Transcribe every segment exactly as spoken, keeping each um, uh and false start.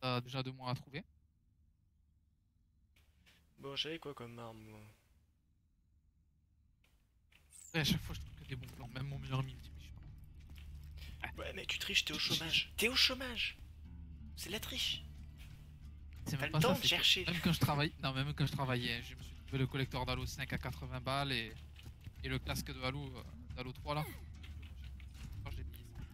T'as déjà deux mois à trouver. Bon, j'avais quoi comme arme, moi? Et à chaque fois, je trouve que des bons plans. Même mon meilleur ami me dit, mais je sais pas. Ouais, mais tu triches, t'es au chômage. T'es au chômage. C'est de la triche. C'est T'as même le pas ça, temps de c'est que chercher. même quand je travaille, non, même quand je travaillais, je me suis trouvé le collecteur d'Halo cinq à quatre-vingts balles et, et le casque de Halo, euh, d'Halo trois là. Le moins cher. Quand j'ai payé ça.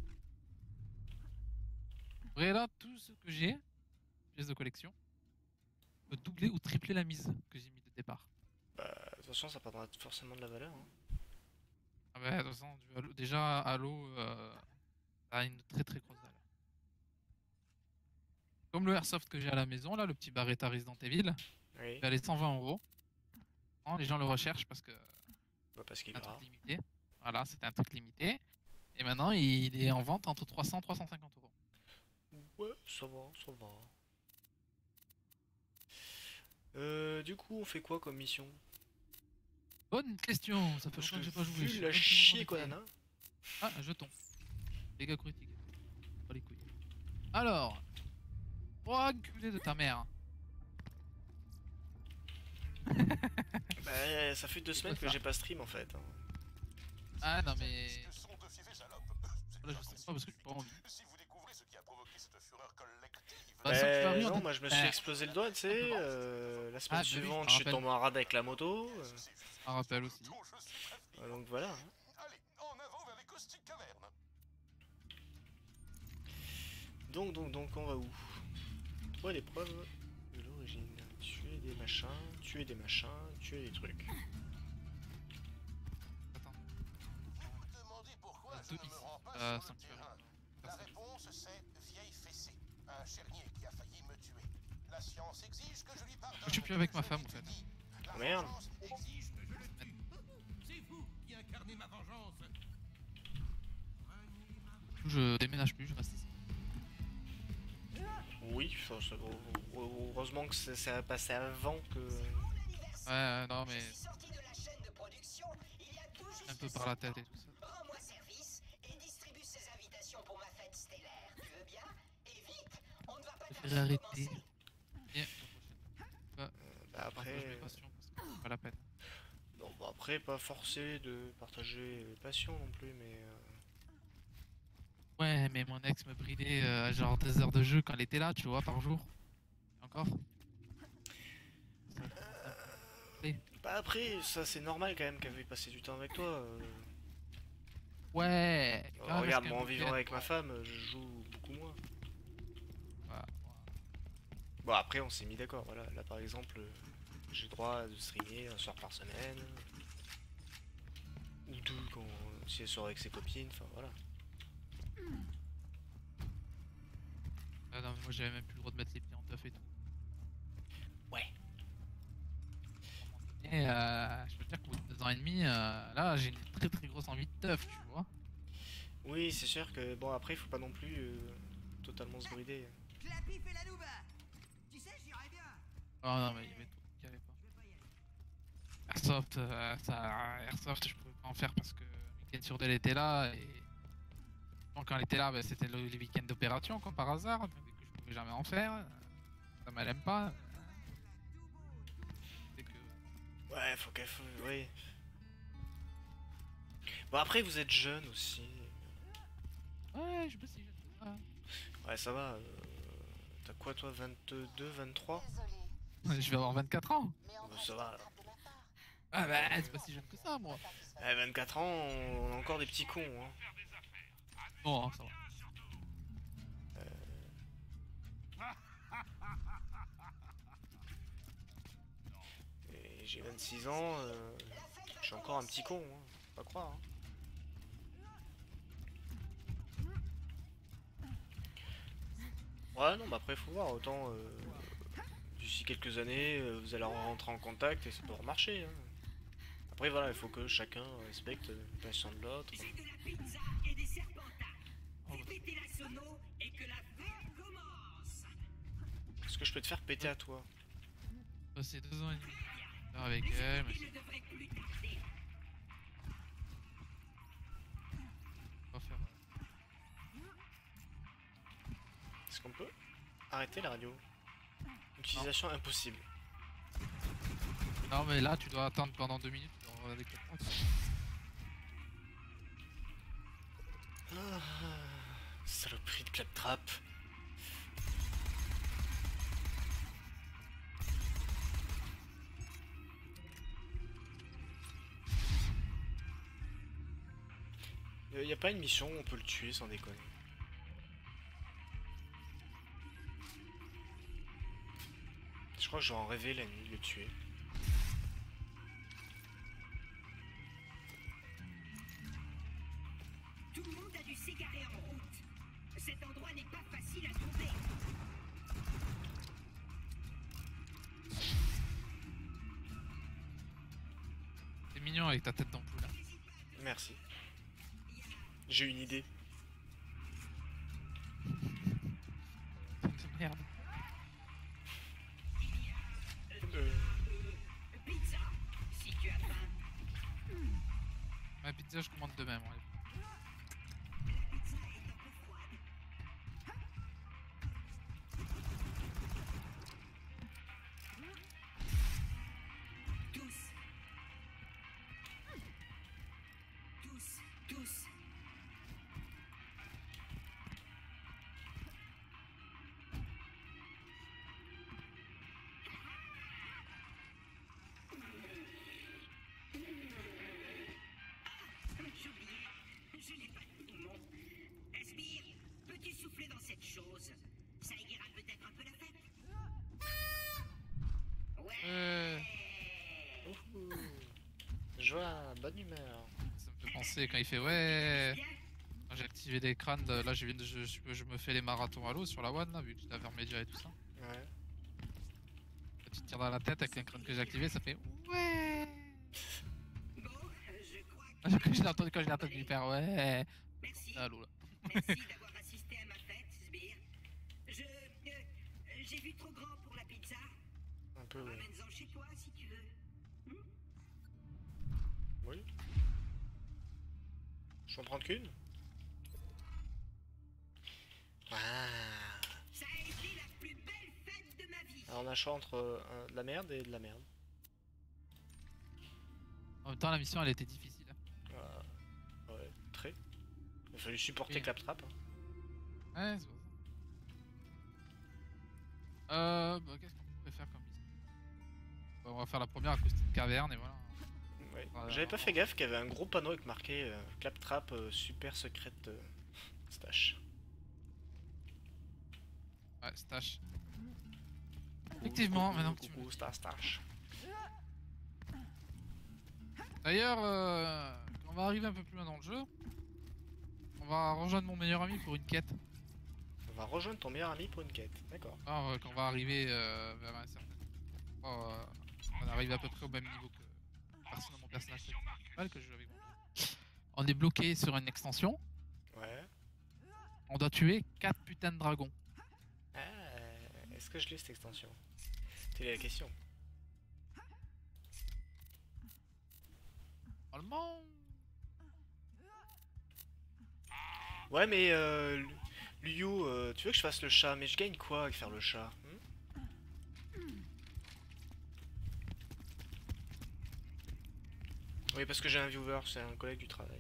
En vrai, là, tout ce que j'ai, pièces de collection, peut doubler ou tripler la mise que j'ai mis de départ. Bah, de toute façon, ça prendra forcément de la valeur, hein. Ah bah, de toute façon, du Halo- déjà, Halo euh, a une très très grosse valeur. Comme le Airsoft que j'ai à la maison, là, le petit Beretta Resident Evil, il Oui. va aller cent vingt euros. Non, les gens le recherchent parce que Bah, parce qu'il c'est est un truc rare. limité. Voilà, c'était un truc limité. Et maintenant, il est en vente entre trois cents et trois cent cinquante euros. Ouais, ça va, ça va. Euh, du coup, on fait quoi comme mission? Bonne question, ça fait Parce longtemps que que j'ai pas joué, je vu sais la même plus où j'en chier qu'on étais. en a. Ah, un jeton. Dégâts critiques. Pas les couilles. Alors, oh, enculé de ta mère. Bah, ça fait deux C'est quoi semaines que ça? j'ai pas stream en fait, hein. Ah non mais... Là je stream pas parce que j'ai pas envie. Bah sans que tu Bah, arrives en non, tête... moi je me suis Eh, explosé le doigt, tu un peu sais. marrant. euh, la semaine Ah bah oui, je suivante, me je suis rappelle. tombé en rade avec la moto. euh, Je me rappelle aussi. euh, donc voilà, hein. Donc, donc, donc, on va où? Trouver les preuves de l'origine. Tuer des machins, tuer des machins, tuer des trucs. Attends. Il y en a deux ici. Euh, Sanctuary. Personne. Je suis plus avec ma femme en fait. Oh merde! Du coup, je déménage plus, je reste ici. Oui, ça- ça- heureusement que ça ça a passé avant que. Ouais, ouais, non mais... Un peu par la tête et tout ça. Je préfère arrêter. Et la prochaine. Pas Bah partage mes après. passions parce que c'est pas la peine. Non, bah après, pas forcé de partager les passions non plus, mais. euh, Ouais, mais mon ex me bridait euh, genre deux heures de jeu quand elle était là, tu vois, par jour. Et encore. Ça commençait un peu à me gonfler. Bah après, ça c'est normal quand même qu'elle veuille passer du temps avec toi. euh. Ouais, Euh, quand même regarde, rester un moi en vivant week-end, avec ma quoi. femme, je joue beaucoup moins. Voilà, voilà. Bon, après, on s'est mis d'accord, voilà. Là par exemple, euh, j'ai le droit de streamer un soir par semaine, ou deux quand si elle sort avec ses copines, enfin voilà. Ah non, mais moi j'avais même plus le droit de mettre les pieds en teuf et tout. Ouais. À un moment donné, euh, je peux te dire qu'au bout de deux ans et demi, euh, là j'ai une très très grosse envie de teuf, tu vois. Oui, c'est sûr que bon, après, il faut pas non plus euh, totalement se brider. Clappy fait la louba. Tu sais, j'irais bien. Ah non, mais il y avait tout qui allait pas. Airsoft, euh, ça, Airsoft, je pouvais pas en faire parce que Weekend sur deux elle était là et bon, quand elle était là, bah, c'était le- les week-ends d'opération, comme par hasard, mais que je pouvais jamais en faire. euh, Ça m'aime pas. euh, C'est que. Ouais, faut qu'elle... faut- Oui. Bon, après, vous êtes jeune aussi. Ouais, je sais pas si jeune que ça. Ouais, ça va. euh, T'as quoi, toi, vingt-deux, vingt-trois? Je vais avoir vingt-quatre ans. Bon, ça va, alors. Ah bah, c'est pas si jeune que ça, moi. À vingt-quatre ans, on a encore des petits cons, hein. Bon, hein, ça va. Et j'ai vingt-six ans, euh, je suis encore un petit con, hein. Faut pas croire, hein. Ouais, non, bah après, faut voir. Autant, euh, d'ici quelques années, euh, vous allez rentrer en contact et ça peut remarcher, hein. Après, voilà, il faut que chacun respecte le passion de l'autre. J'ai de la pizza et des serpentins. Oh, Fais bah, péter la sono et que la fête commence. Est-ce que je peux te faire péter à toi? j'ai passé deux ans et demi avec Les elle. écoliers Mais ne devraient plus tarder. on va faire. euh, Est-ce qu'on peut? arrêtez la radio. Utilisation impossible. Non mais là tu dois attendre pendant deux minutes pour regarder quatre trente. Ah, saloperie de claptrap. Y a pas une mission où on peut le tuer sans déconner. Je crois que je vais en rêver la nuit, le tuer. Tout le monde a dû s'égarer en route. Cet endroit n'est pas facile à trouver. C'est mignon avec ta tête d'ampoule. Hein. Merci. J'ai une idée. De merde. Euh... Pizza, si tu as faim. Ma pizza je commande de même. Ouais. La pizza est un peu froide. Tous. Tous, tous. J'ai oublié, je n'ai pas de poumon. Sbire, peux-tu souffler dans cette chose? Ça ira peut-être un peu la fête. Ouais. Euh, Ouhou. Joie, bonne humeur. ça me fait penser quand il fait ouais. Quand j'ai activé l'écran, de- là je, viens de, je, je- je me fais les marathons à l'eau sur la one là, vu que je l'avais remédié et tout ça. Ouais. Quand tu te tires dans la tête avec l'écran que j'ai activé, ça fait ouais. Bon, je crois que... Quand je l'ai entendu, quand je l'ai entendu faire ouais. Merci. À l'eau là. Merci d'avoir assisté à ma fête, Sbire. Je... euh, j'ai vu trop grand pour la pizza. Un peu, ouais. Ramène-en chez toi si tu veux. Oui. Je vais en prendre qu'une. Ah. Ça a été la plus belle fête de ma vie. Alors on a le choix entre euh, de la merde et de la merde. En même temps, la mission elle était difficile. Euh, ouais, très. Il a fallu supporter Oui. Claptrap. Hein. Ouais, c'est pour ça. Euh, bah, qu'est-ce qu'on pourrait faire comme mission? Bah, on va faire la première acoustique caverne et voilà. Ouais. Ouais, J'avais pas vraiment. fait gaffe qu'il y avait un gros panneau avec marqué euh, Claptrap euh, super secrète euh, stash. Ouais, stash. Effectivement, Coucou, maintenant que tu me coucou, le dis. stash, stash. D'ailleurs, euh, quand on va arriver un peu plus loin dans le jeu, on va rejoindre mon meilleur ami pour une quête. On va rejoindre ton meilleur ami pour une quête. D'accord. Alors, euh, quand on va arriver euh, vers un certain... Oh, euh, on arrive à peu près au même niveau que personnellement mon personnage principal que je joue avec mon jeu. On est bloqué sur une extension. Ouais. On doit tuer quatre putains de dragons. Ah, est-ce que je l'ai cette extension? Telle est la question. Normalement... Ouais, mais euh, Liu, euh, tu veux que je fasse le chat, mais je gagne quoi avec faire le chat? Hmm? Oui, parce que j'ai un viewer, c'est un collègue du travail.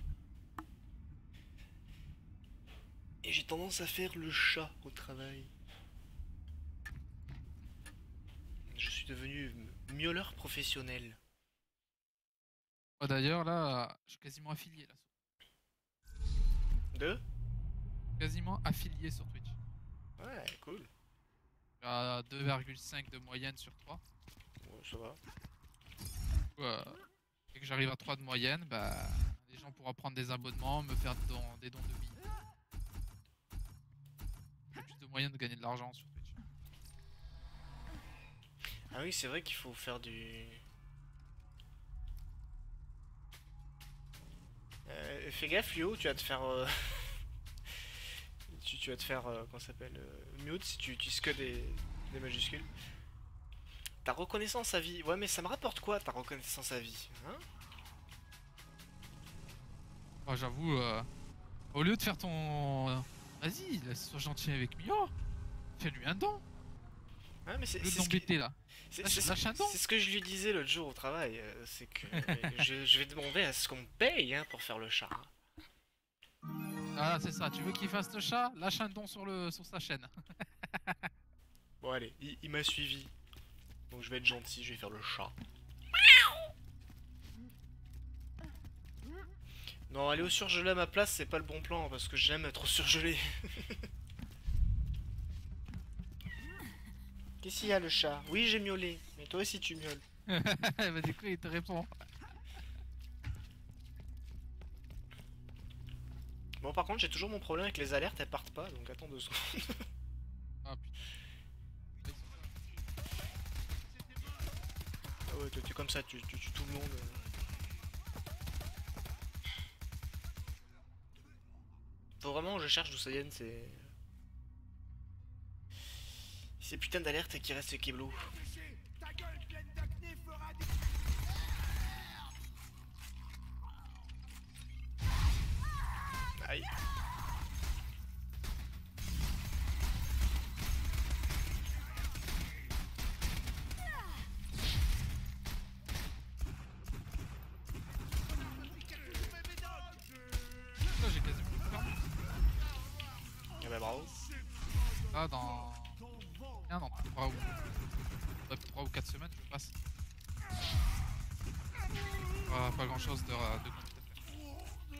Et j'ai tendance à faire le chat au travail. Je suis devenu miauleur professionnel. Oh, d'ailleurs, là, je suis quasiment affilié. Là. Deux? Quasiment affilié sur Twitch. Ouais, cool. Je suis à deux virgule cinq de moyenne sur trois. Ouais, ça va. Euh, et que j'arrive à trois de moyenne, bah, les gens pourront prendre des abonnements, me faire des dons, des dons de billes. J'ai plus de moyens de gagner de l'argent sur Twitch. Ah oui, c'est vrai qu'il faut faire du... Euh, fais gaffe, Lio, tu vas te faire... euh, tu, tu vas te faire... euh, comment ça s'appelle euh, mute si tu utilises que des, des majuscules. Ta reconnaissance à vie. Ouais, mais ça me rapporte quoi, ta reconnaissance à vie, hein? Moi, j'avoue, euh, au lieu de faire ton... Vas-y, laisse- sois gentil avec Mio. Fais-lui un don. Ah, mais c'est Le c'est don ce, que- B T là. c'est- Lâche- c'est- lâche un don. c'est ce que je lui disais l'autre jour au travail. euh, C'est que je, je vais demander à ce qu'on me paye hein, pour faire le chat. Voilà, c'est ça. Tu veux qu'il fasse le chat? Lâche un don sur, le, sur sa chaîne. Bon, allez, il, il m'a suivi. Donc je vais être gentil, je vais faire le chat. Non, aller au surgelé à ma place, c'est pas le bon plan parce que j'aime être au surgelé. Qu'est-ce qu'il y a le chat? Oui, j'ai miaulé, mais toi aussi tu miaules. Bah, du coup, il te répond. Bon, par contre, j'ai toujours mon problème avec les alertes, elles partent pas, donc attends deux secondes. Ah putain. Ah ouais, toi t'es comme ça, tu, tu tues tout le monde. euh. Faut vraiment que je cherche d'où ça vienne, c'est... Ces putains d'alertes qui restent Keblo. Aïe. Là, j'ai quasiment tout perdu. Ah bah bravo. Là, dans. Bien, dans trois ou. trois ou quatre semaines, je passe. Ah, pas grand chose de, de compliqué.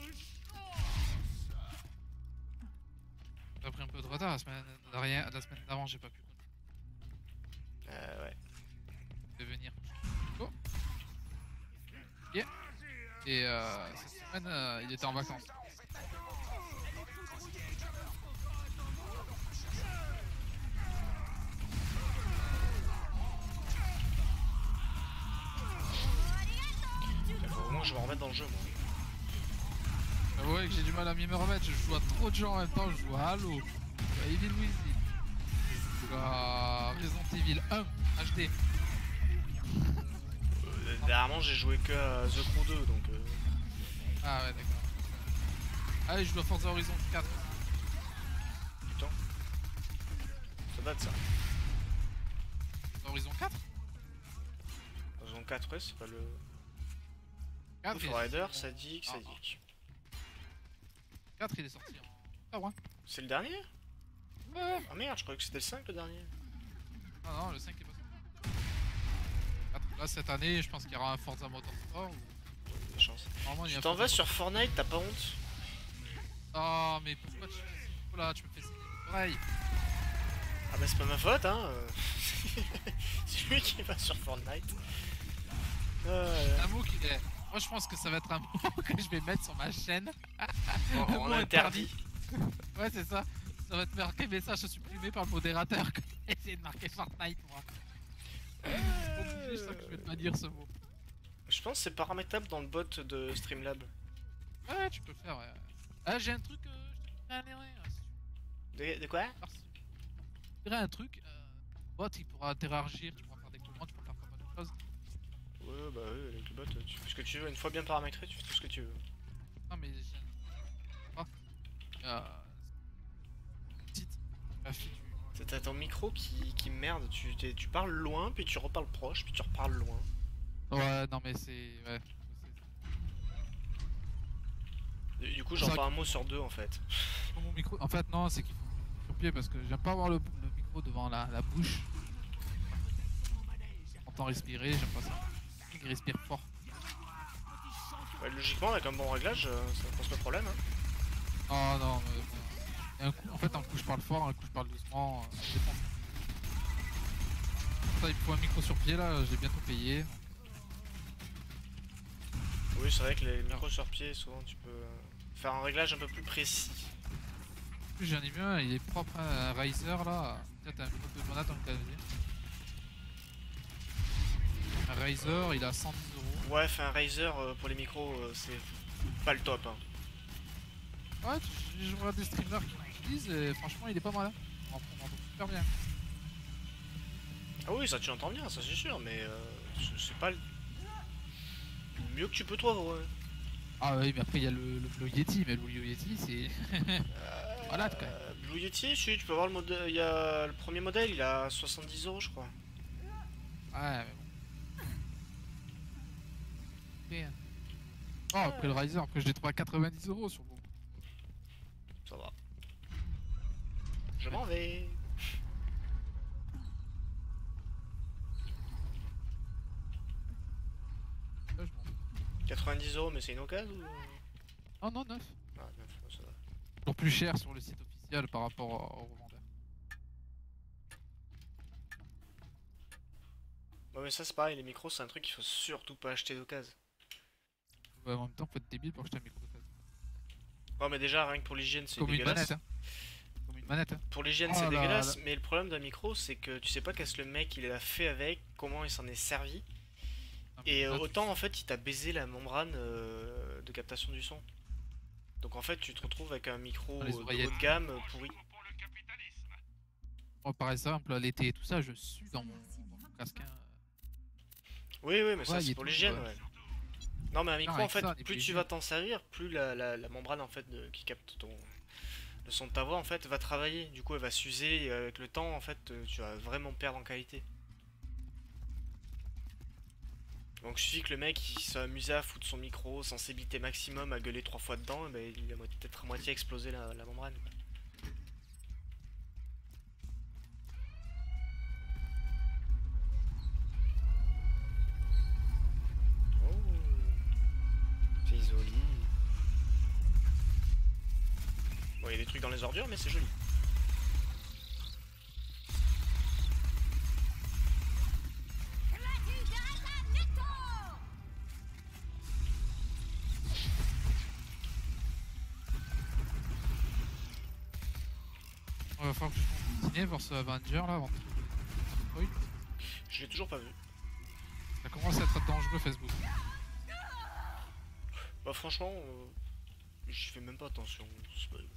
J'ai pris un peu de retard la semaine d'arrière- la semaine d'avant, j'ai pas pu Euh ouais. devenir. Oh. Yeah. Et euh, cette semaine, euh, il était en vacances. Faut vraiment que je me remette dans le jeu moi. Ah ouais, que j'ai du mal à m'y me remettre, je joue à trop de gens en même temps, je joue à Halo, je joue à Evil Within, je joue à Resident Evil un H D. Euh, dernièrement j'ai joué que à The Crew deux donc... Euh... Ah ouais, d'accord. Allez, je joue à Forza Horizon quatre. Putain. Ça date ça. Horizon quatre Horizon quatre ouais c'est pas le... quatre, Ghost Rider, Sadique, Ah, Sadique. quatre, il est sorti en octobre, hein. C'est le dernier? Ouais. Ah merde, je croyais que c'était le cinq le dernier. Non, non, le cinq est pas sorti. quatre. Là, cette année, je pense qu'il y aura un Forza Motorsport. Ou... Des chances. Normalement, il y a Tu un t'en Forza vas sur Fortnite, t'as pas honte? Motorsport. Oh, mais pourquoi tu... Oh là, tu me fais saigner les oreilles. Ah bah c'est pas ma faute hein euh. C'est lui qui va sur Fortnite. Euh, Un mot qui est... Moi, je pense que ça va être un mot que je vais mettre sur ma chaîne. on, Un on mot interdit. Ouais, c'est ça. Ça va te marquer message supprimé par le modérateur. Essayez de marquer Fortnite, moi. Obligé, je sens que je vais te dire ce mot. Je pense que c'est paramétrable dans le bot de Streamlab. Ouais, tu peux le faire, ouais. Ah, j'ai un truc, euh, je te dirai un erreur, si tu De, de quoi? veux. Je te dirai un truc, euh, bot, il pourra interagir, tu pourras faire des commandes, tu pourras faire pas mal de choses. Ouais bah oui, avec le bot, tu fais ce que tu veux. Une fois bien paramétré, tu fais tout ce que tu veux. Non, mais j'ai un... Ah. Euh... Petite. La fille du... T'as ton micro qui, qui merde, tu, t'es- tu parles loin, puis tu reparles proche, puis tu reparles loin. Ouais, non, mais c'est... Ouais. Du, du coup, C'est j'en vrai parle un mot sur deux en fait. Sur mon micro... En fait, non, c'est qu'il faut sur pied parce que j'aime pas avoir le, le micro devant la, la bouche. J'entends respirer, j'aime pas ça. Il respire fort. Ouais, logiquement, avec un bon réglage, euh, ça pose pas de problème. Hein. Oh non, mais bon. Et un coup, en fait, un coup je parle fort, un coup je parle doucement. Euh, ça dépend. Ça, il faut un micro sur pied là, je l'ai bientôt payé. Oui, c'est vrai que les micros sur pied, souvent tu peux euh, faire un réglage un peu plus précis. En plus, j'en ai vu un, il est propre à un Razer là. Peut-être un peu de monade en clavier. Un Razer, il a cent dix euros. Ouais, faire un Razer euh, pour les micros, euh, c'est pas le top. Hein. Ouais, tu- je vois des streamers qui l'utilisent et franchement, il est pas mal. Hein. On en on en entend super bien. Ah oui, ça tu entends bien, ça c'est sûr, mais euh, c'est- c'est pas le mieux que tu peux trouver. Ouais. Ah oui, mais après, il y a le, le Blue Yeti, mais le Blue Yeti, c'est. Voilà, quoi. Euh, Blue Yeti, si tu peux voir le modèle, il y a le premier modèle, il a soixante-dix euros je crois. Ouais, mais bon. Et, euh, Oh, après le Riser, après je l'ai trouvé à quatre-vingt-dix euros sur bon. Ça va. Je m'en vais. Là, je m'en fous. quatre-vingt-dix euros, mais c'est une occasion ou... Oh non, neuf. Ah, neuf, ça va. Toujours plus cher sur le site officiel par rapport au revendeur. Ouais, mais ça c'est pareil, les micros c'est un truc qu'il faut surtout pas acheter d'occasion. Ouais, en même temps, faut être débile pour acheter un micro d'occasion. Ouais, mais déjà, rien que pour l'hygiène, c'est Comme une dégueulasse. manette, hein. Comme une manette, hein. Pour l'hygiène, Oh c'est là dégueulasse, là. mais le problème d'un micro, c'est que tu sais pas qu'est-ce que le mec il a fait avec, comment il s'en est servi. Non, mais Et euh, là, tu- autant en fait, il t'a baisé la membrane euh, de captation du son. Donc en fait, tu te retrouves avec un micro Ah, les euh, de haut oreillettes. de gamme euh, pourri. Moi, par exemple, l'été et tout ça, je suis dans mon, dans mon casque. Hein. Oui, oui, mais ça Ouais, il c'est est pour tout, l'hygiène, ouais. ouais. Non, mais un micro, en avec fait, ça, on est plus tu obligé. vas t'en servir, plus la, la- la membrane en fait de- qui capte ton le son de ta voix en fait va travailler. Du coup, elle va s'user et avec le temps, en fait, euh, tu vas vraiment perdre en qualité. Donc, il suffit que le mec il soit amusé à foutre son micro, sensibilité maximum, à gueuler trois fois dedans, et ben, il a mo- peut-être à moitié explosé la, la membrane. Quoi. Oh, c'est joli. Bon, il y a des trucs dans les ordures, mais c'est joli. Il va falloir que je continue voir ce Avenger là avant de trouver des spoils. Je l'ai toujours pas vu. Ça commence à être dangereux Facebook. Bah franchement, euh, j'y fais même pas attention. c'est pas-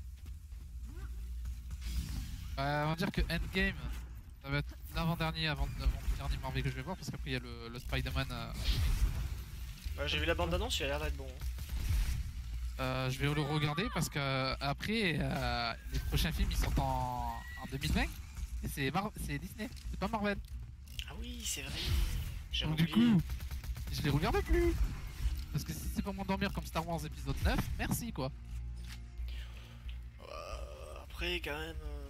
Euh, on va dire que Endgame, ça va être l'avant-dernier avant, avant le dernier Marvel que je vais voir parce qu'après il y a le, le Spider-Man. Euh, Ouais, j'ai vu la bande annonce, il a l'air d'être bon. hein. euh, je vais le regarder parce que euh, après euh, les prochains films ils sortent en, en deux mille vingt et c'est Mar- c'est Disney, c'est pas Marvel. Ah oui, c'est vrai. J'ai Donc du oublié. coup, je les regarde plus. Parce que si c'est pour m'endormir comme Star Wars épisode neuf, merci quoi. Euh, après, quand même. euh,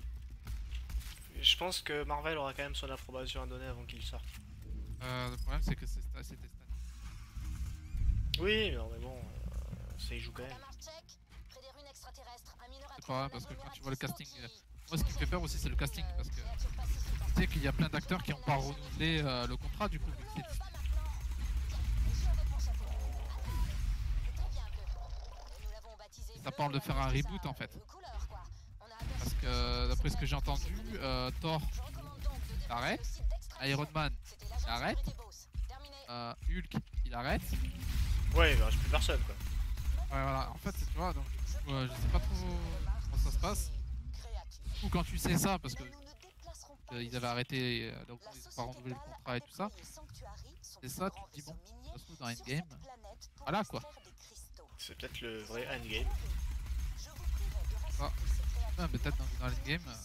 Je pense que Marvel aura quand même son approbation à donner avant qu'il sorte. Euh, le problème c'est que c'est Sta- c'était Stan. Oui, non, mais bon, euh, ça y joue quand même. C'est pas vrai parce que quand tu vois le casting, euh, moi ce qui me fait peur aussi c'est le casting parce que tu sais qu'il y a plein d'acteurs qui n'ont pas renouvelé euh, le contrat du coup. vu que c'est Disney. Ça parle de faire un reboot en fait. Parce que d'après ce que j'ai entendu, euh, Thor il arrête, Iron Man il arrête, euh, Hulk il arrête. Ouais, il reste plus personne quoi. Ouais voilà, en fait tu vois, donc du coup, euh, je sais pas trop comment ça se passe. Ou quand tu sais ça, parce que euh, ils avaient arrêté, euh, donc ils ont pas renouvelé le contrat et tout ça. C'est ça, tu te dis bon, ça se trouve dans Endgame, voilà quoi. C'est peut-être le vrai endgame. Ah, ah, peut-être dans, dans l'endgame. Euh,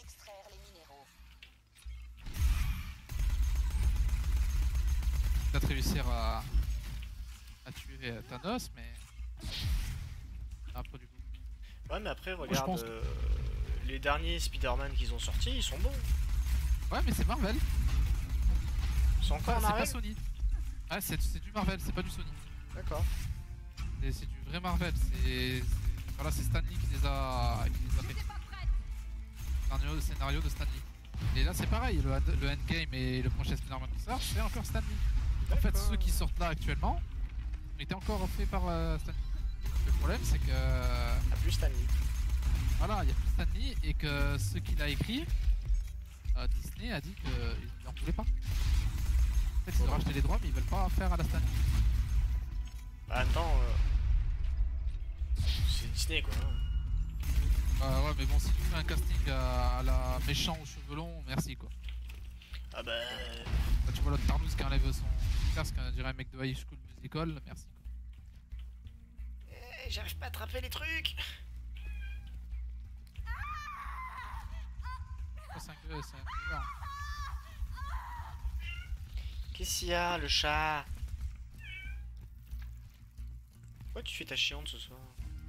peut-être réussir à, à tuer euh, Thanos, mais un peu du coup. Ouais, mais après, je regarde, pense que- euh, les derniers Spider-Man qu'ils ont sortis, ils sont bons. Ouais, mais c'est Marvel. C'est encore Ah, c'est pas Marvel. Sony. Ouais, c'est c'est du Marvel, c'est pas du Sony. D'accord. C'est c'est du vrai Marvel. C'est c'est- voilà, c'est Stan Lee qui les a, qui les a fait. Scénario, le scénario de Stan Lee. Et là, c'est pareil. Le, end- le Endgame et le prochain Spider-Man qui sort, c'est encore Stan Lee. En fait, D'accord. ceux qui sortent là actuellement ont été encore faits par euh, Stan Lee. Le problème, c'est que Ah, plus Stanley. voilà, il y a plus Stan Lee et que ceux qu'il a écrit, euh, Disney a dit qu'ils n'en voulaient pas. En fait, ils ont racheté les droits, mais ils veulent pas faire à la Stan Lee. Bah, en même temps, euh, c'est Disney quoi. hein. Euh, ouais, mais bon, si tu fais un casting à, à la méchant aux cheveux longs, merci quoi. Ah bah. Quand tu vois l'autre Tarnouz qui enlève son casque, on dirait un mec de High School Musical, merci quoi. Eh, J'arrive pas à attraper les trucs. c'est un c'est un joueur. Qu'est-ce qu'il y a, le chat? Pourquoi tu fais ta chiante ce soir?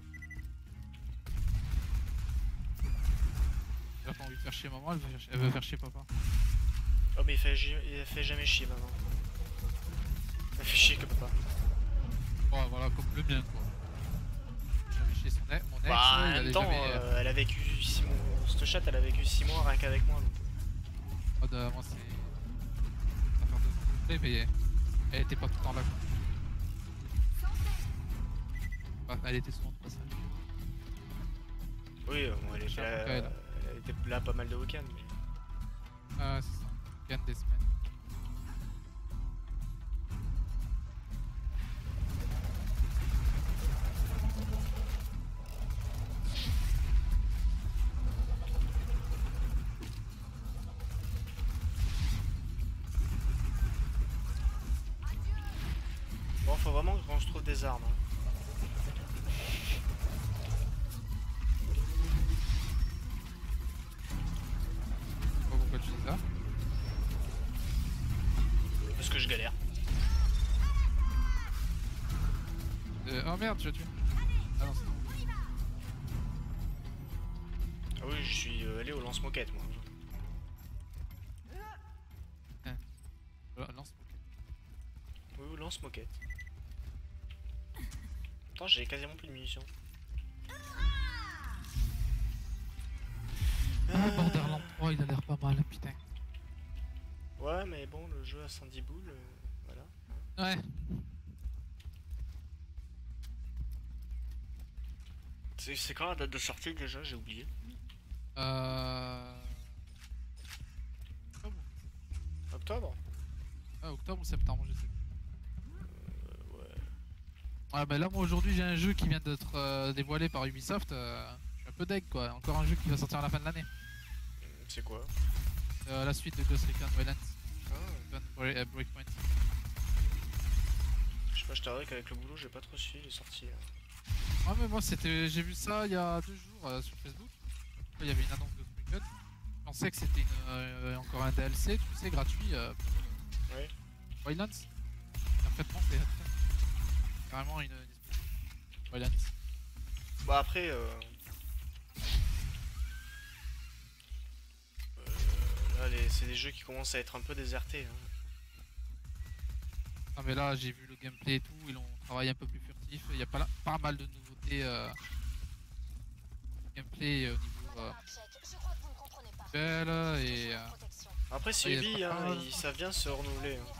Elle a pas envie de faire chier maman, elle veut, elle veut faire chier papa. Oh mais il fait, il fait jamais chier maman. Elle fait chier que papa. Bon, voilà, comme le mien quoi. Jamais chier son ex, mon ex, Bah, en il même allait temps, jamais... euh, elle a vécu six mois. Cette chatte, elle a vécu six mois rien qu'avec moi. Donc. Oh, de, moi c'est... Ça va faire deux ans de plus, mais elle était pas tout le temps là quoi. Enfin, elle était souvent de passage. Oui, euh, bon, elle, était là, Ouais, là. elle était là pas mal de week-ends. Mais... Ah c'est ça, week-end des semaines. Bon, faut vraiment qu'on se trouve des armes. Hein. Pourquoi tu dis ça? Parce que je galère. Euh, oh merde, je tue. Ah non, c'est bon. Ah oui, je suis euh, allé au lance-moquette moi. Voilà, lance mon Oui, au lance-moquette. Attends, j'ai quasiment plus de munitions. Ah, Borderlands trois, il a l'air pas mal, putain. Ouais, mais bon, le jeu à cent dix boules, euh, voilà. Ouais. C'est c'est quand la date de sortie déjà? J'ai oublié. Euh... Octobre ou... Octobre? Ah, octobre ou septembre, je sais plus. Euh, ouais. Ouais, bah là, moi aujourd'hui, j'ai un jeu qui vient d'être euh, dévoilé par Ubisoft. Euh, je suis un peu deg quoi. Encore un jeu qui va sortir à la fin de l'année. C'est quoi? Euh, la suite de Ghost Recon Wildlands. Ah, Recon Break- euh, Breakpoint. je sais pas, je t'arrête qu'avec le boulot, j'ai pas trop suivi les sorties. Hein. Ouais, mais moi, c'était, j'ai vu ça il y a deux jours euh, sur Facebook. Il y avait une annonce de Ghost Recon. Je pensais que c'était une, euh, encore un D L C, tu sais, gratuit euh, pour euh, Ouais. Wildlands. Et en fait, non, c'est carrément une, une espèce de Wildlands. Bah après, euh... euh, là, les- c'est des jeux qui commencent à être un peu désertés. Hein. Ah mais là j'ai vu le gameplay et tout, ils ont travaillé un peu plus furtif, il y a pas, la- pas mal de nouveautés euh, gameplay euh, au niveau euh, belle et euh, Après, c'est Ouais, y a Ubi, pas hein, mal. il- ça vient se renouveler. Hein.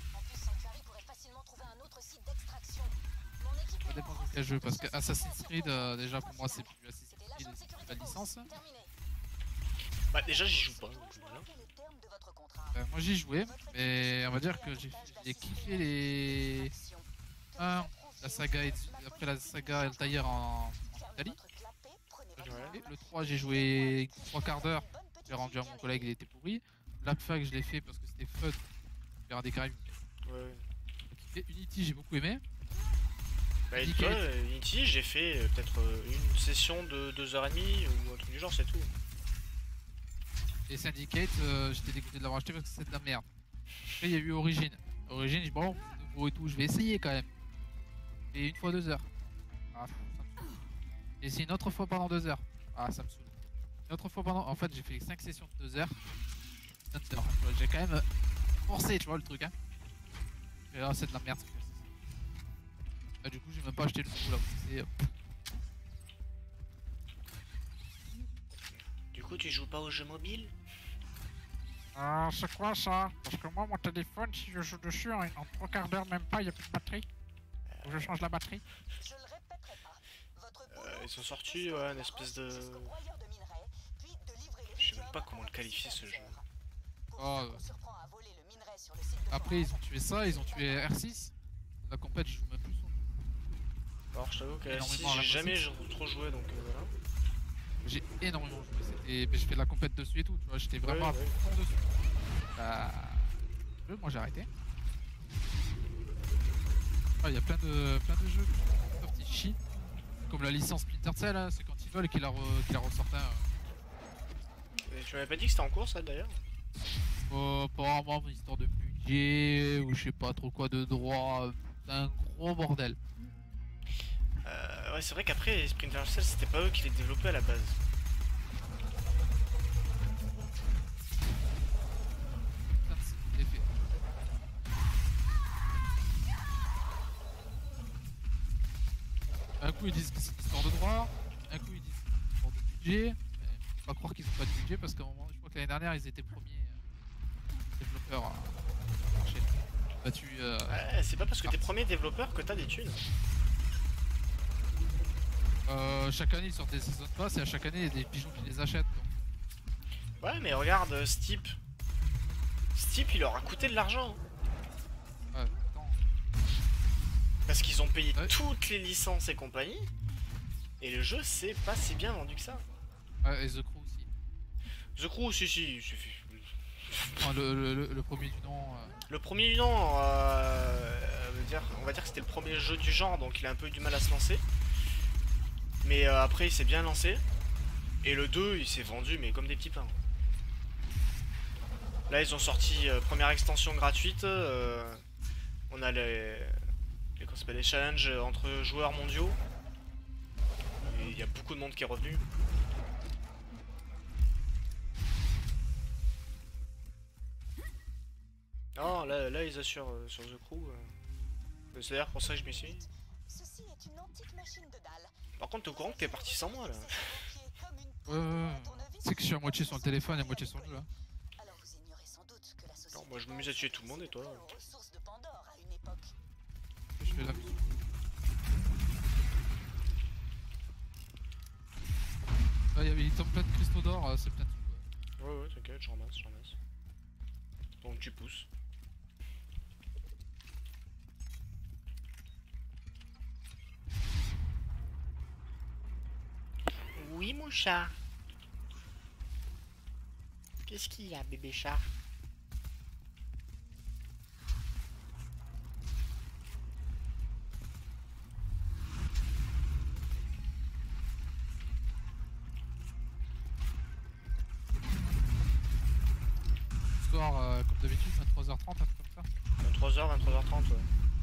ça dépend de quel jeu parce que Assassin's Creed euh, déjà pour moi c'est plus Assassin's Creed, c'est la licence. Bah déjà, j'y joue pas. Donc, voilà. Euh, moi j'y jouais, mais on va dire que j'ai j'ai kiffé les un, la saga et après la saga Altair en, en Italie. Ouais. Le trois j'ai joué trois quarts d'heure, j'ai rendu à mon collègue, il était pourri. L'Apfac je l'ai fait parce que c'était fun. Pirates des Caraïbes. Ouais. Et Unity j'ai beaucoup aimé. Bah, et Syndicate. toi, euh, Unity, j'ai fait euh, peut-être euh, une session de deux heures trente ou un truc du genre, c'est tout. Et Syndicate, euh, j'étais dégoûté de l'avoir acheté parce que c'est de la merde. Après il y a eu Origin. Origin, j'ai dit bon, nouveau et tout, je vais essayer quand même. Et une fois deux heures. Ah, ça me saoule. Et c'est une autre fois pendant deux heures. Ah, ça me saoule. Une autre fois pendant. En fait, j'ai fait cinq sessions de deux heures. vingt heures. Tu vois, j'ai quand même euh, forcé, tu vois, le truc, hein. Et là, c'est de la merde. ce que c'est. Ah, du coup, j'ai même pas acheté le nouveau là. C'est. euh, Du coup, tu joues pas aux jeux mobiles? Ah, c'est quoi ça? Parce que moi, mon téléphone, si je joue dessus, en, en trois quarts d'heure, même pas, il n'y a plus de batterie. Faut que je change la batterie. Euh, ils sont sortis, ouais, une espèce de... Je sais même pas comment le qualifier ce jeu. Oh, euh, après, ils ont tué ça, ils ont tué R six. La compète, je joue même plus. sur- Alors, je t'avoue qu'à Énormément six, à la j'ai jamais possible. trop joué, donc euh, voilà. J'ai énormément joué. C'était... mais je fais de la compète dessus et tout, tu vois. J'étais vraiment Ouais, à ouais. fond dessus. Bah. le jeu, moi j'ai arrêté. Ah, il y a plein de, plein de jeux que Microsoft ils chient. Comme la licence Splinter Cell, hein, c'est quand ils veulent qu'ils la, re... qu'ils la ressortent. Hein. Et Tu m'avais pas dit que c'était en cours ça d'ailleurs? Euh, apparemment, une histoire de budget ou je sais pas trop quoi de droit. C'est un gros bordel. Euh, ouais, c'est vrai qu'après Splinter Cell c'était pas eux qui les développaient à la base. Putain, c'est fait. Un coup ils disent que c'est une histoire de droit, un coup ils disent que c'est une histoire de budget. Mais faut pas croire qu'ils ont pas de budget parce qu'à un moment, je crois que l'année dernière ils étaient premiers euh, développeurs à marché. Battu. Euh, Ouais, c'est pas parce que t'es premier développeur que t'as des thunes. euh, chaque année ils sortent des season pass et à chaque année il y a des pigeons qui les achètent. Donc. Ouais, mais regarde euh, ce type. Ce type il leur a coûté de l'argent. Ouais, attends. Parce qu'ils ont payé Ouais. toutes les licences et compagnie. Et le jeu c'est pas si bien vendu que ça. Ouais, et The Crew aussi. The Crew, si, si, il suffit. Enfin, le, le, le, le premier du nom. Euh... Le premier du nom, euh, veut dire, on va dire que c'était le premier jeu du genre, donc il a un peu eu du mal à se lancer. Mais euh, après il s'est bien lancé. Et le deux il s'est vendu mais comme des petits pains. Là ils ont sorti euh, première extension gratuite. Euh, on a les, les, comment ça s'appelle, les challenges entre joueurs mondiaux. Et il y a beaucoup de monde qui est revenu. Non, là, là ils assurent euh, sur The Crew. Euh. C'est d'ailleurs pour ça que je m'y suis. Ceci est une antique machine de dalle. Par contre t'es au courant que t'es parti sans moi là. Ouais, ouais, ouais. C'est que je suis à moitié sur le téléphone et à moitié sur le jeu là. Alors vous ignorez sans doute que la société Non, moi je m'amuse à tuer tout le monde et toi. aux ressources de Pandore à une époque. Je fais la musique. Ah, il y avait il tombe plein de cristaux d'or, euh, c'est plein de tout. Ouais, ouais, t'inquiète, je ramasse, je ramasse. Donc tu pousses. Oui, mon chat. Qu'est-ce qu'il y a, bébé chat? Score euh, comme d'habitude, vingt-trois heures trente, un truc comme ça. vingt-trois heures, vingt-trois heures trente, ouais.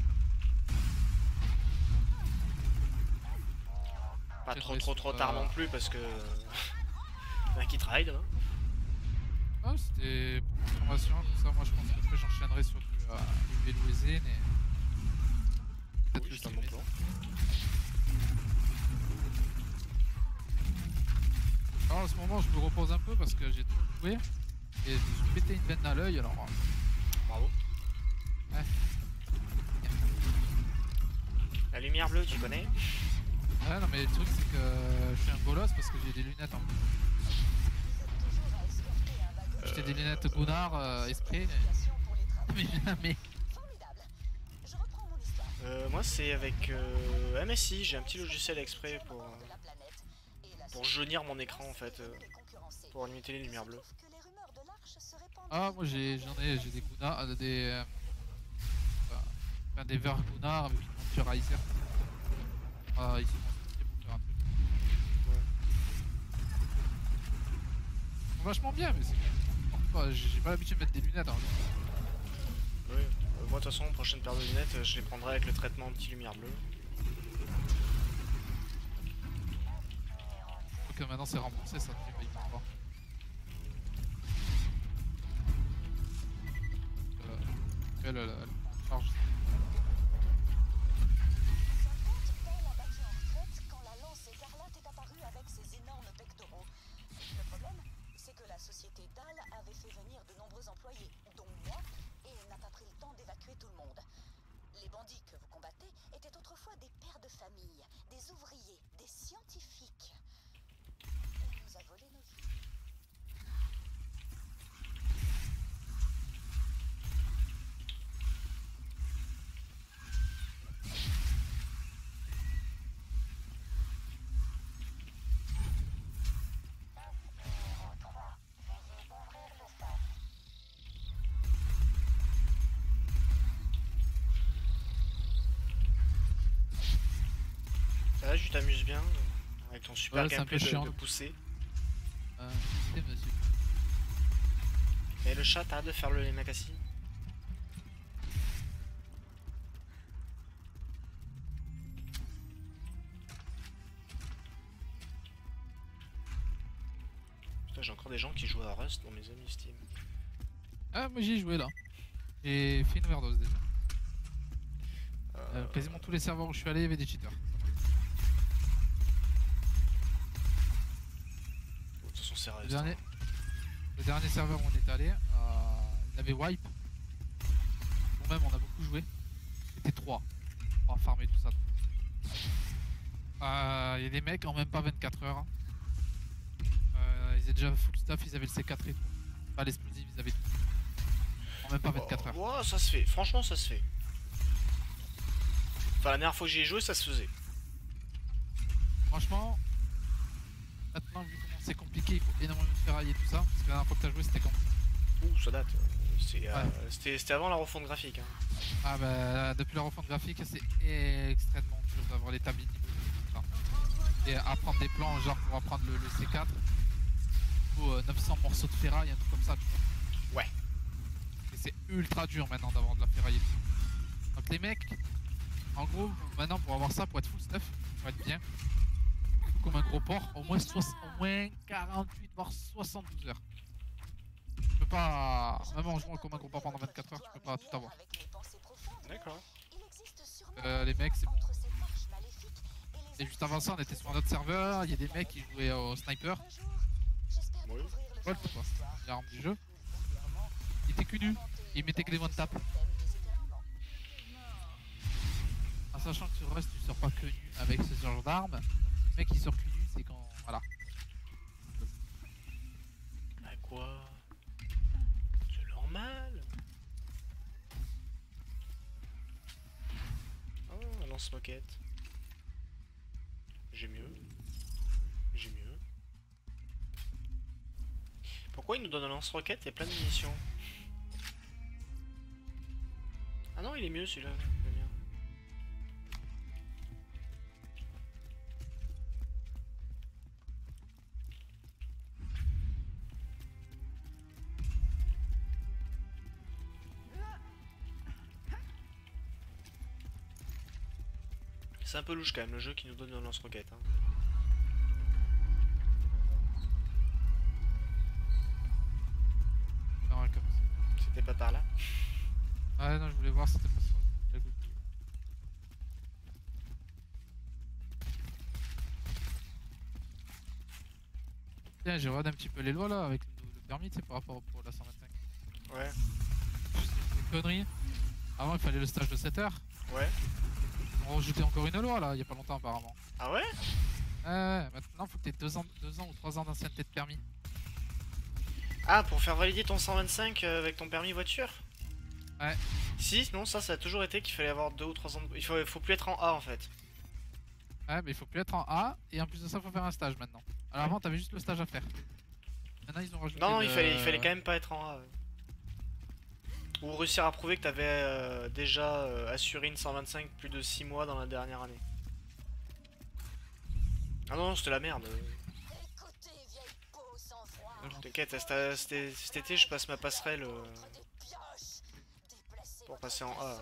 Pas J'ai trop trouvé trop sur, trop euh, tard non plus parce que... Il y en a qui travaillent demain. Ah, c'était pour une formation, tout ça. Moi je pense qu'après j'enchaînerai sur du, euh, du vélo et zen et. Peut-être Oui, le c'est un bon stream plan. Alors en ce moment je me repose un peu parce que j'ai trop joué et je me suis pété une veine à l'œil alors. euh, Bravo. Ouais. La lumière bleue, tu connais? Ouais, non mais le truc c'est que je suis un bolos parce que j'ai des lunettes en plus. J'étais des lunettes Gunnar euh, esprit. Mais jamais. Formidable. Je reprends mon histoire. Euh, moi c'est avec euh, M S I, j'ai un petit logiciel exprès pour, euh, De la planète et la pour jaunir mon écran en fait, euh, les concurrencer. pour limiter les lumières bleues. Sauf que les rumeurs de l'arche se répandent. Ah moi j'ai j'en ai j'ai des Gunnar, euh, des euh, enfin, des verres Gunnar avec une monture Riser. Ah ils sont sortis pour faire un truc. Ouais. Ils sont vachement bien mais c'est pas j'ai pas l'habitude de mettre des lunettes hein. Oui. Euh, moi de toute façon, prochaine paire de lunettes, euh, je les prendrai avec le traitement anti-lumière bleue. Donc maintenant c'est remboursé ça ne fait pas hyper fort. Euh, elle, elle, elle prend en charge. Paul a battu en retraite quand la lance écarlate est apparue avec ses énormes pectoraux. Le problème, c'est que la société D A L avait fait venir de nombreux employés, dont moi, et n'a pas pris le temps d'évacuer tout le monde. Les bandits que vous combattez étaient autrefois des pères de famille, des ouvriers, des scientifiques. On nous a volé nos vies. Ça va, tu t'amuses bien euh, avec ton super Ouais, c'est un gameplay peu de, chiant. de pousser. Euh, c'est monsieur. le chat, arrête de faire le les mecs assis. Putain, j'ai encore des gens qui jouent à Rust dans mes amis Steam. Ah, moi j'y ai joué là. J'ai fait une overdose déjà. Euh, Euh, quasiment tous les serveurs où je suis allé, il y avait des cheaters. De toute façon, c'est Le Rust. dernier, hein. le dernier serveur où on est allé, euh, il avait wipe. Bon, même on a beaucoup joué. C'était trois. On a farmé tout ça. Euh, Il y a des mecs en même pas vingt-quatre heures. hein. Euh, ils étaient déjà full stuff, ils avaient le C quatre et tout. Pas l'explosif, ils avaient tout. En même pas vingt-quatre heures. Oh, ouais, ça se fait. Franchement, ça se fait. Enfin, la dernière fois que j'y ai joué, ça se faisait. Franchement, maintenant vu comment c'est compliqué, il faut énormément de ferraille et tout ça. Parce que la dernière fois que t'as joué, c'était quand? Ouh, ça date. C'est, euh, Ouais. C'était c'était avant la refonte graphique. Hein. Ah bah depuis la refonte graphique, c'est extrêmement dur d'avoir l'établi niveau. Tout ça. Et apprendre des plans, genre pour apprendre le, le C quatre, il faut euh, neuf cents morceaux de ferraille, un truc comme ça. Tu vois. Ouais. Et c'est ultra dur maintenant d'avoir de la ferraille et tout. Donc les mecs, en gros, maintenant pour avoir ça, pour être full stuff, pour être bien, faut comme un gros porc, au moins, soix- au moins quarante-huit voire soixante-douze heures. Tu peux pas, même en jouant comme un gros porc pendant vingt-quatre heures, tu peux pas tout avoir. D'accord. Euh, les mecs, c'est bon. Et juste avant ça, on était sur un autre serveur, il y a des mecs qui jouaient au sniper. Oui. Volt quoi, l'arme du jeu. Il était cul nu, il mettait que les one tap. En sachant que sur Rust, tu sors pas que nu avec ce genre d'arme. Le mec qui sort cul nu, c'est quand. Voilà. À quoi? C'est normal. Oh, un lance-roquette. J'ai mieux. J'ai mieux. Pourquoi il nous donne un lance-roquette et plein de munitions? Ah non, il est mieux celui-là. Le mien. C'est un peu louche quand même le jeu qui nous donne un lance-roquette. Hein. Non, ouais, comme ça. C'était pas par là. Ouais, non, je voulais voir si c'était pas sur la goutte. Tiens, j'ai regardé un petit peu les lois là avec le, le permis, tu sais, par rapport pour la cent vingt-cinq. Ouais. C'est une connerie. Avant, il fallait le stage de sept heures. Ouais. On a rajouté encore une loi là, il y a pas longtemps apparemment. Ah ouais? Ouais, ouais, maintenant faut que t'aies deux ans, deux ans ou trois ans d'ancienneté de permis. Ah, pour faire valider ton cent vingt-cinq euh, avec ton permis voiture? Ouais. Si, non, ça, ça a toujours été qu'il fallait avoir deux ou trois ans de... Il faut, il faut plus être en A en fait. Ouais, mais il faut plus être en A et en plus de ça, faut faire un stage maintenant. Alors Ouais. avant, t'avais juste le stage à faire. Maintenant, ils ont rajouté. Non, non, le... il fallait, il fallait quand même pas être en A. Ouais. Ou réussir à prouver que t'avais euh, déjà euh, assuré une cent vingt-cinq plus de six mois dans la dernière année. Ah non, non, c'était la merde. T'inquiète, cet, cet- cet été, je passe ma passerelle euh, pour passer en A.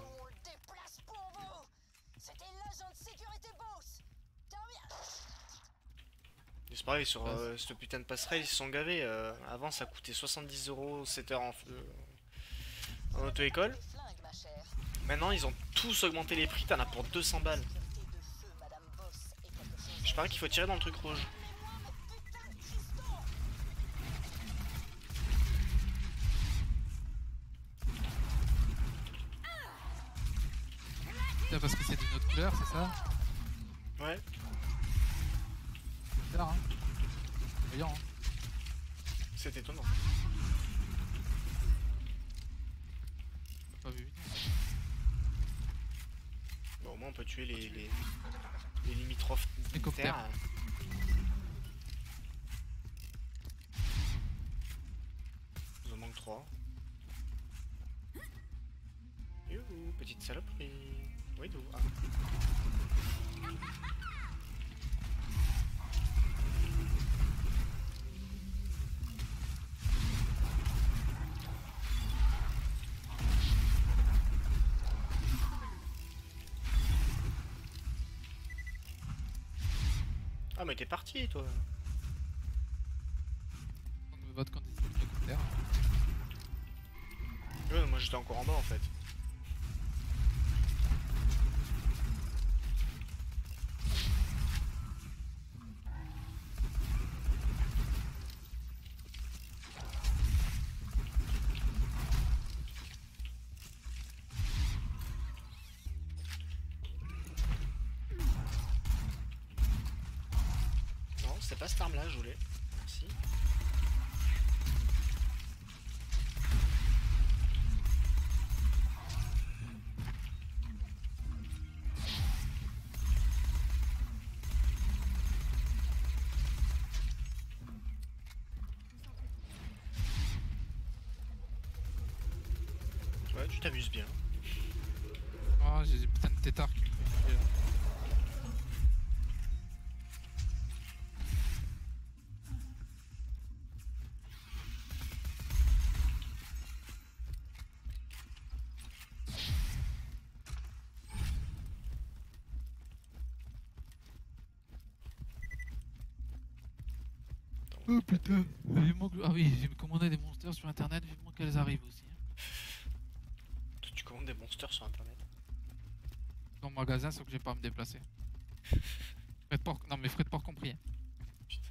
Et c'est pareil, sur euh, cette putain de passerelle, ils se sont gavés. euh, avant, ça coûtait soixante-dix euros sept heures en, euh, en auto-école. Maintenant, ils ont tous augmenté les prix, t'en as pour deux cents balles. Je parie qu'il faut tirer dans le truc rouge. C'est parce que c'est d'une autre couleur, c'est ça? Ouais. C'est bizarre, hein. Voyons, hein. C'est étonnant. Pas vu. Bon, au moins on peut tuer les, les, les limitrophes Hélicoptère. terre. Il en manque trois. Youhou, petite saloperie. Oui, d'où ah. Ah mais t'es parti toi. On me vote quand il s'est hélicoptère. Ouais, moi j'étais encore en bas en fait. Non, c'est pas cette arme là, je voulais. Merci. Ouais, tu t'amuses bien. Oh, j'ai des putains de têtards qui me font chier là. Oh putain, vivement que- ah oui, j'ai commandé des monsters sur internet, vivement qu'elles arrivent aussi. Hein. Toi, tu commandes des monsters sur internet. Dans le magasin, sauf que j'ai pas à me déplacer. Frais de port... Non mais frais de port compris. Hein. Putain.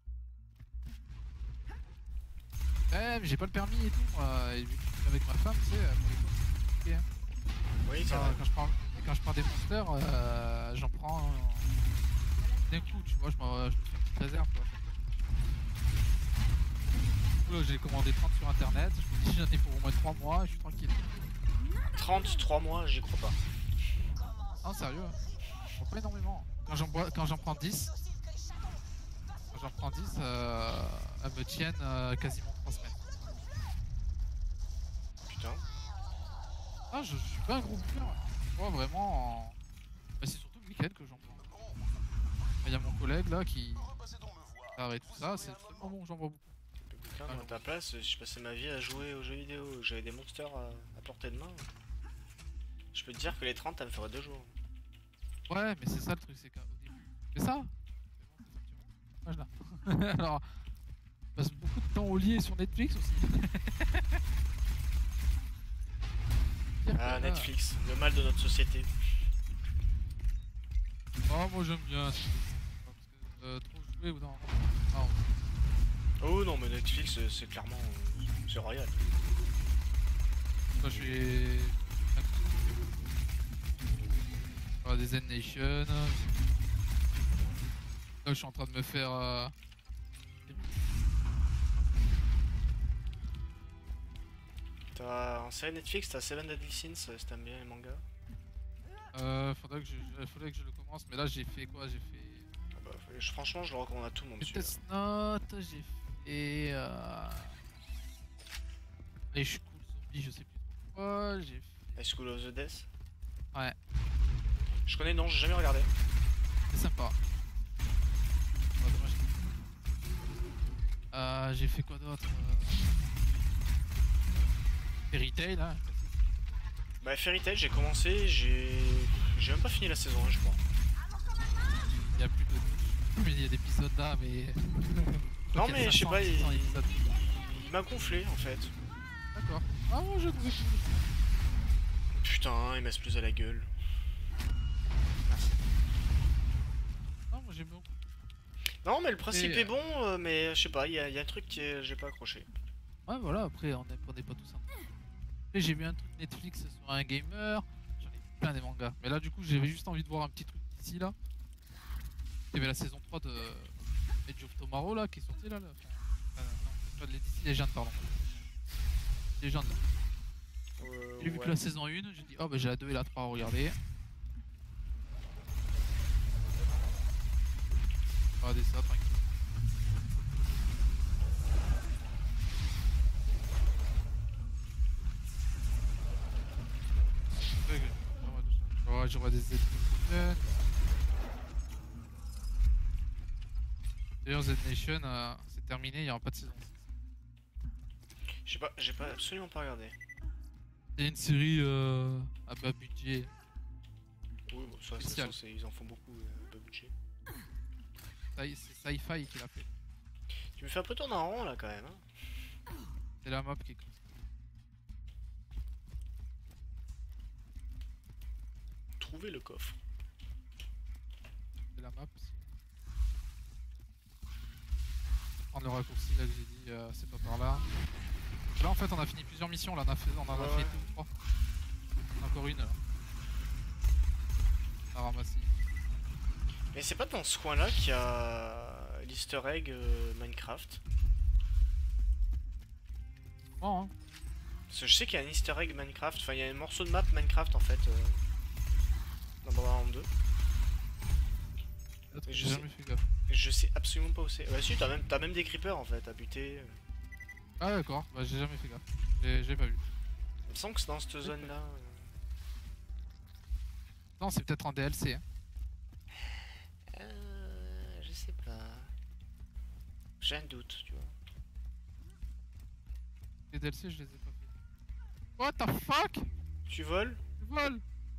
Ouais, mais j'ai pas le permis et tout, moi. Et vu que je suis avec ma femme, tu sais, pour les courses, c'est compliqué. Hein. Oui, c'est Quand, vrai. quand je prends, quand je prends des monsters, euh, j'en prends d'un coup, tu vois, je, m'en- je me fais une petite réserve. Quoi. Du coup, là, j'ai commandé trente sur internet, je me dis j'en ai pour au moins trois mois, je suis tranquille. trente-trois mois, j'y crois pas. Non, sérieux, hein. Je prends pas énormément. Quand j'en bois- quand j'en prends dix, quand j'en prends dix, euh, elles me tiennent euh, quasiment trois semaines. Putain. Ah, je, je suis pas un gros bouffeur. Moi, vraiment, en... bah, c'est surtout le week-end que j'en prends. Il y a mon collègue là qui arrête tout ça, c'est le seul moment où j'en vois beaucoup. Putain, Ah, à ta place, je passais ma vie à jouer aux jeux vidéo. J'avais des monsters à, à portée de main. Je peux te dire que les trente, ça me ferait deux jours. Ouais, mais c'est ça le truc, c'est qu'au début. C'est ça c'est bon, c'est là. Alors, je passe beaucoup de temps au lit et sur Netflix aussi. Dire Ah, que, là- Netflix, le mal de notre société. Oh, moi j'aime bien. c'est- Parce que euh, trop jouer ou non. Non, Oh non, mais Netflix, euh, c'est clairement. euh, c'est royal. moi je suis. Ah, des Zen Nation. Là, je suis en train de me faire. Euh... T'as en série Netflix, t'as Seven Deadly Sins, euh, si t'aimes bien les mangas. Euh, faudrait que je, faudrait que je le commence, mais là j'ai fait quoi? J'ai fait. Ah bah, faut- je- franchement, je le recommande à tout le monde. J'ai celui-là. Death Note, j'ai fait. Euh... Les School Zombie, je sais plus trop quoi. J'ai fait. High School of the Death. Ouais, Je connais, non, j'ai jamais regardé. c'est sympa. Ouais, dommage. Euh, j'ai fait quoi d'autre? euh... Fairy Tail, hein. Bah, Fairy Tail, j'ai commencé, j'ai. J'ai même pas fini la saison un, je crois. Il y a plus de. Mais il y a d'épisodes là, mais. Non, Ok, mais je sais pas, il, cinq cents épisodes. il m'a gonflé en fait. D'accord. Ah, moi j'ai trouvé cool. Putain, il m'explose à la gueule. Non, moi j'aime beaucoup. Non, mais le principe Et, est bon, euh, mais je sais pas, il y, a- il y a un truc qui est- j'ai pas accroché. Ouais, voilà, après on est, on est pas tous un. Après, j'ai vu un truc Netflix sur un gamer. J'en ai vu plein des mangas. Mais là, du coup, j'avais juste envie de voir un petit truc ici là. Il y avait la saison trois de Edge of Tomorrow là qui est sortie là. là. Enfin, euh, non, c'est pas de D C Legend, pardon. Legend là. Euh, J'ai vu ouais. que la saison un, j'ai dit, oh bah j'ai la deux et la trois à regarder. Regardez ça tranquille. Ouais, je vois des Z Nation. D'ailleurs, Z Nation, euh, c'est terminé, il n'y aura pas de saison six. Je sais pas, j'ai pas absolument pas regardé. C'est une série euh, à bas budget. Oui, bon, ça, de toute Spécial. façon, c'est- ils en font beaucoup, euh, pas budget. Sai- c'est Sci-Fi qui l'a fait. Tu me fais un peu tourner en rond là quand même. Hein. C'est la map qui est comme ça. Trouver le coffre. C'est la map aussi. Prendre le raccourci là que j'ai dit, euh, c'est pas par là. Là en fait on a fini plusieurs missions, là on, a fait, on en a Ouais, fait ouais. deux ou trois. Encore une là. À ramasser. Mais c'est pas dans ce coin là qu'il y a l'easter egg euh, Minecraft. Bon, hein. Parce que je sais qu'il y a un easter egg Minecraft, enfin il y a un morceau de map Minecraft en fait. Euh, dans Borderlands deux. L'autre, Mais j'ai je sais- jamais fait gaffe. Et je sais absolument pas où c'est. Ouais si, t'as même, t'as même des creepers en fait à buter. Ah d'accord, bah j'ai jamais fait gaffe. J'ai j'ai pas vu. Il me semble que c'est dans cette zone là. Non, c'est peut-être en D L C. Hein. Euh, je sais pas. J'ai un doute, tu vois. Les D L C, je les ai pas fait. What the fuck? Tu voles Tu voles?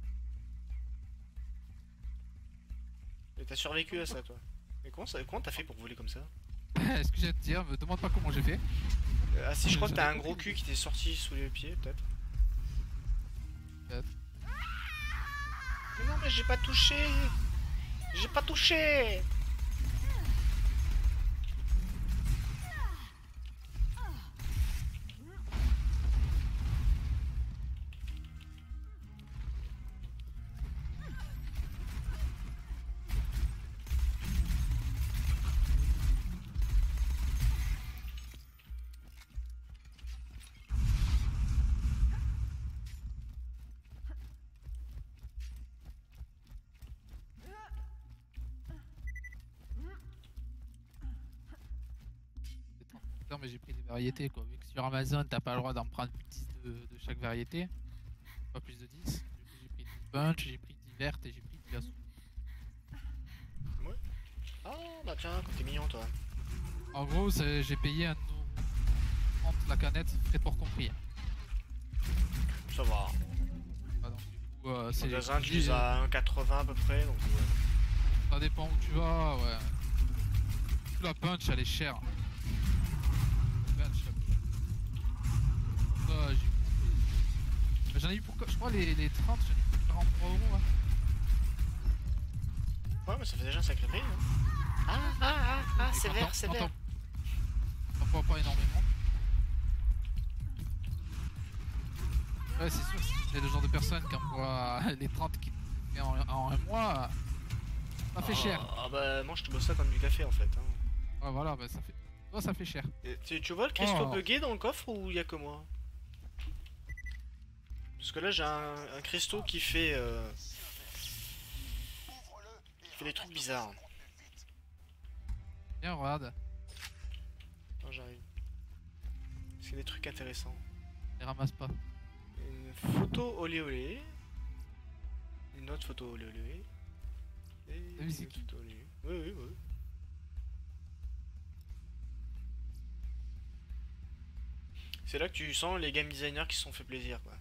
et t'as survécu à ça toi. Mais comment ça, comment t'as fait pour voler comme ça? Est-ce que j'ai à te dire? Me demande pas comment j'ai fait. Euh, Ah si, je crois que t'as un gros cul qui t'est sorti sous les pieds peut-être. Peut-être. Mais non mais j'ai pas touché. J'ai pas touché. Non mais j'ai pris des variétés quoi. Vu que sur Amazon t'as pas le droit d'en prendre dix de, de chaque variété. Pas plus de dix. Du coup j'ai pris du punch, j'ai pris du vert et j'ai pris du glaçon. Oh bah tiens, t'es mignon toi. En gros c'est- j'ai payé un euro trente la canette, frais de port compris. Hein. Ça va. Ah, donc, du coup euh, Le c'est... magasin tu j'ai- les as à un quatre-vingts à peu près donc ouais. Ça dépend où tu vas, ouais. La punch elle est chère. La punch, elle- Ça, j'ai eu- J'en ai eu pour, je crois les, les trente, j'en ai eu pour quarante-trois euros. Hein. Ouais mais ça fait déjà un sacré prix. Hein. Ah ah ah ah Et c'est quand vert, t'en- c'est quand vert. t'en- T'en prends pas énormément. Ouais c'est sûr, si t'es le genre de personne qui envoie les trente qui et en, en un mois, ça fait Ah, cher. Ah bah moi je te bosse ça comme du café en fait. Hein. Ouais voilà, bah, ça fait... Toi ça fait cher. Et tu, tu vois le cristaux Oh. buggé dans le coffre ou il y a que moi? Parce que là j'ai un, un cristaux qui fait euh, qui fait des trucs bizarres. Viens regarde, Attends, j'arrive. C'est des trucs intéressants. les ramasse pas. Une photo olé olé. Une autre photo olé olé. Et T'as vu c'est une qui? photo olé. Oui oui oui. C'est là que tu sens les game designers qui se sont fait plaisir quoi.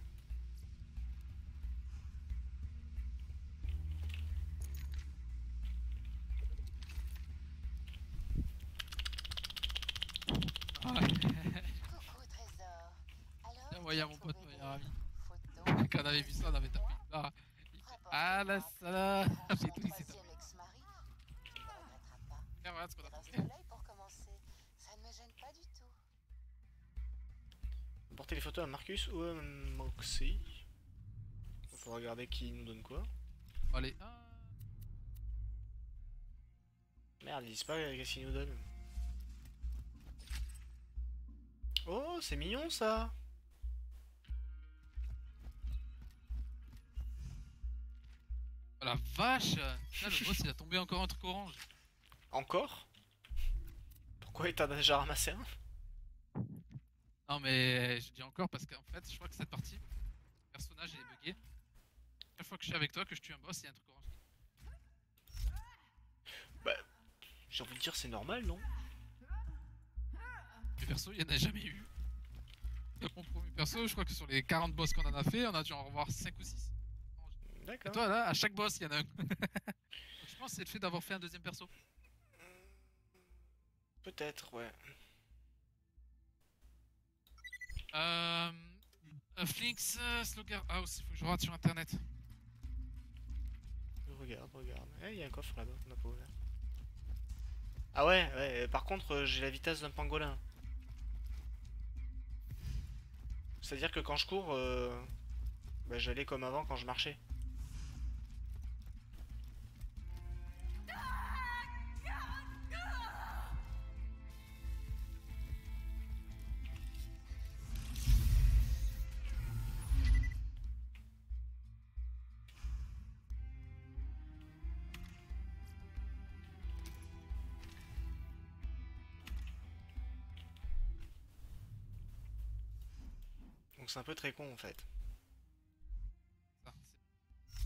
Ah, Coucou trésor. Alors, Tiens, voyez tu as mon pote, trouvé meilleur ami. mes photos? quand on avait vu ça, on avait tapé une barre. Il fait, ah la salade. Mon J'ai tout ici. troisième ex-mari ne regrettera pas. Tiens, regarde ce qu'on a Reste trouvé. à l'œil pour commencer. Ça ne me gêne pas du tout. Porter les photos à Marcus ou à Moxie. Faut regarder qui nous donne quoi. Allez, ah. Merde, ils disent pas qu'est-ce qu'ils nous donnent. Oh, c'est mignon ça. Oh la vache. Putain, le boss il a tombé encore un truc orange. Encore? Pourquoi il t'a déjà ramassé un? Non mais je dis encore parce qu'en fait je crois que cette partie, le personnage il est bugué. Chaque fois que je suis avec toi, que je tue un boss, il y a un truc orange. J'ai envie de dire c'est normal, non? Mais perso, il y en a jamais eu. Mon premier perso, je crois que sur les quarante boss qu'on en a fait, on a dû en revoir cinq ou six. Et D'accord. toi là, à chaque boss, il y en a un. Donc, je pense que c'est le fait d'avoir fait un deuxième perso. Peut-être, ouais. Euh... euh, Flinks, euh, Slugger House, il faut que je regarde sur internet. Regarde, regarde. Eh, il y a un coffre là-bas qu'on n'a pas ouvert. Ah ouais, ouais, euh, par contre, euh, j'ai la vitesse d'un pangolin. C'est-à-dire que quand je cours, euh, bah, j'allais comme avant quand je marchais. Donc c'est un peu très con en fait. Ça, c'est-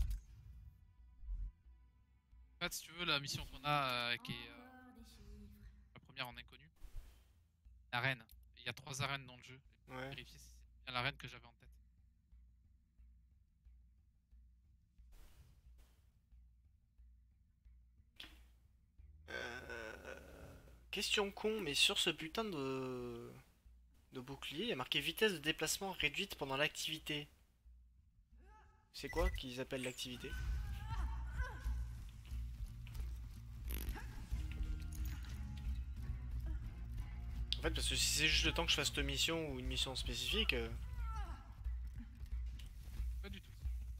En fait, si tu veux, la mission qu'on a, euh, qui est euh, la première en inconnu, l'arène. Il y a trois arènes dans le jeu. Ouais. Vérifier si c'est bien l'arène que j'avais en tête. Euh, Question con, mais sur ce putain de... de bouclier, il y a marqué vitesse de déplacement réduite pendant l'activité. C'est quoi qu'ils appellent l'activité? En fait, parce que si c'est juste le temps que je fasse cette mission ou une mission spécifique... euh, Pas du tout.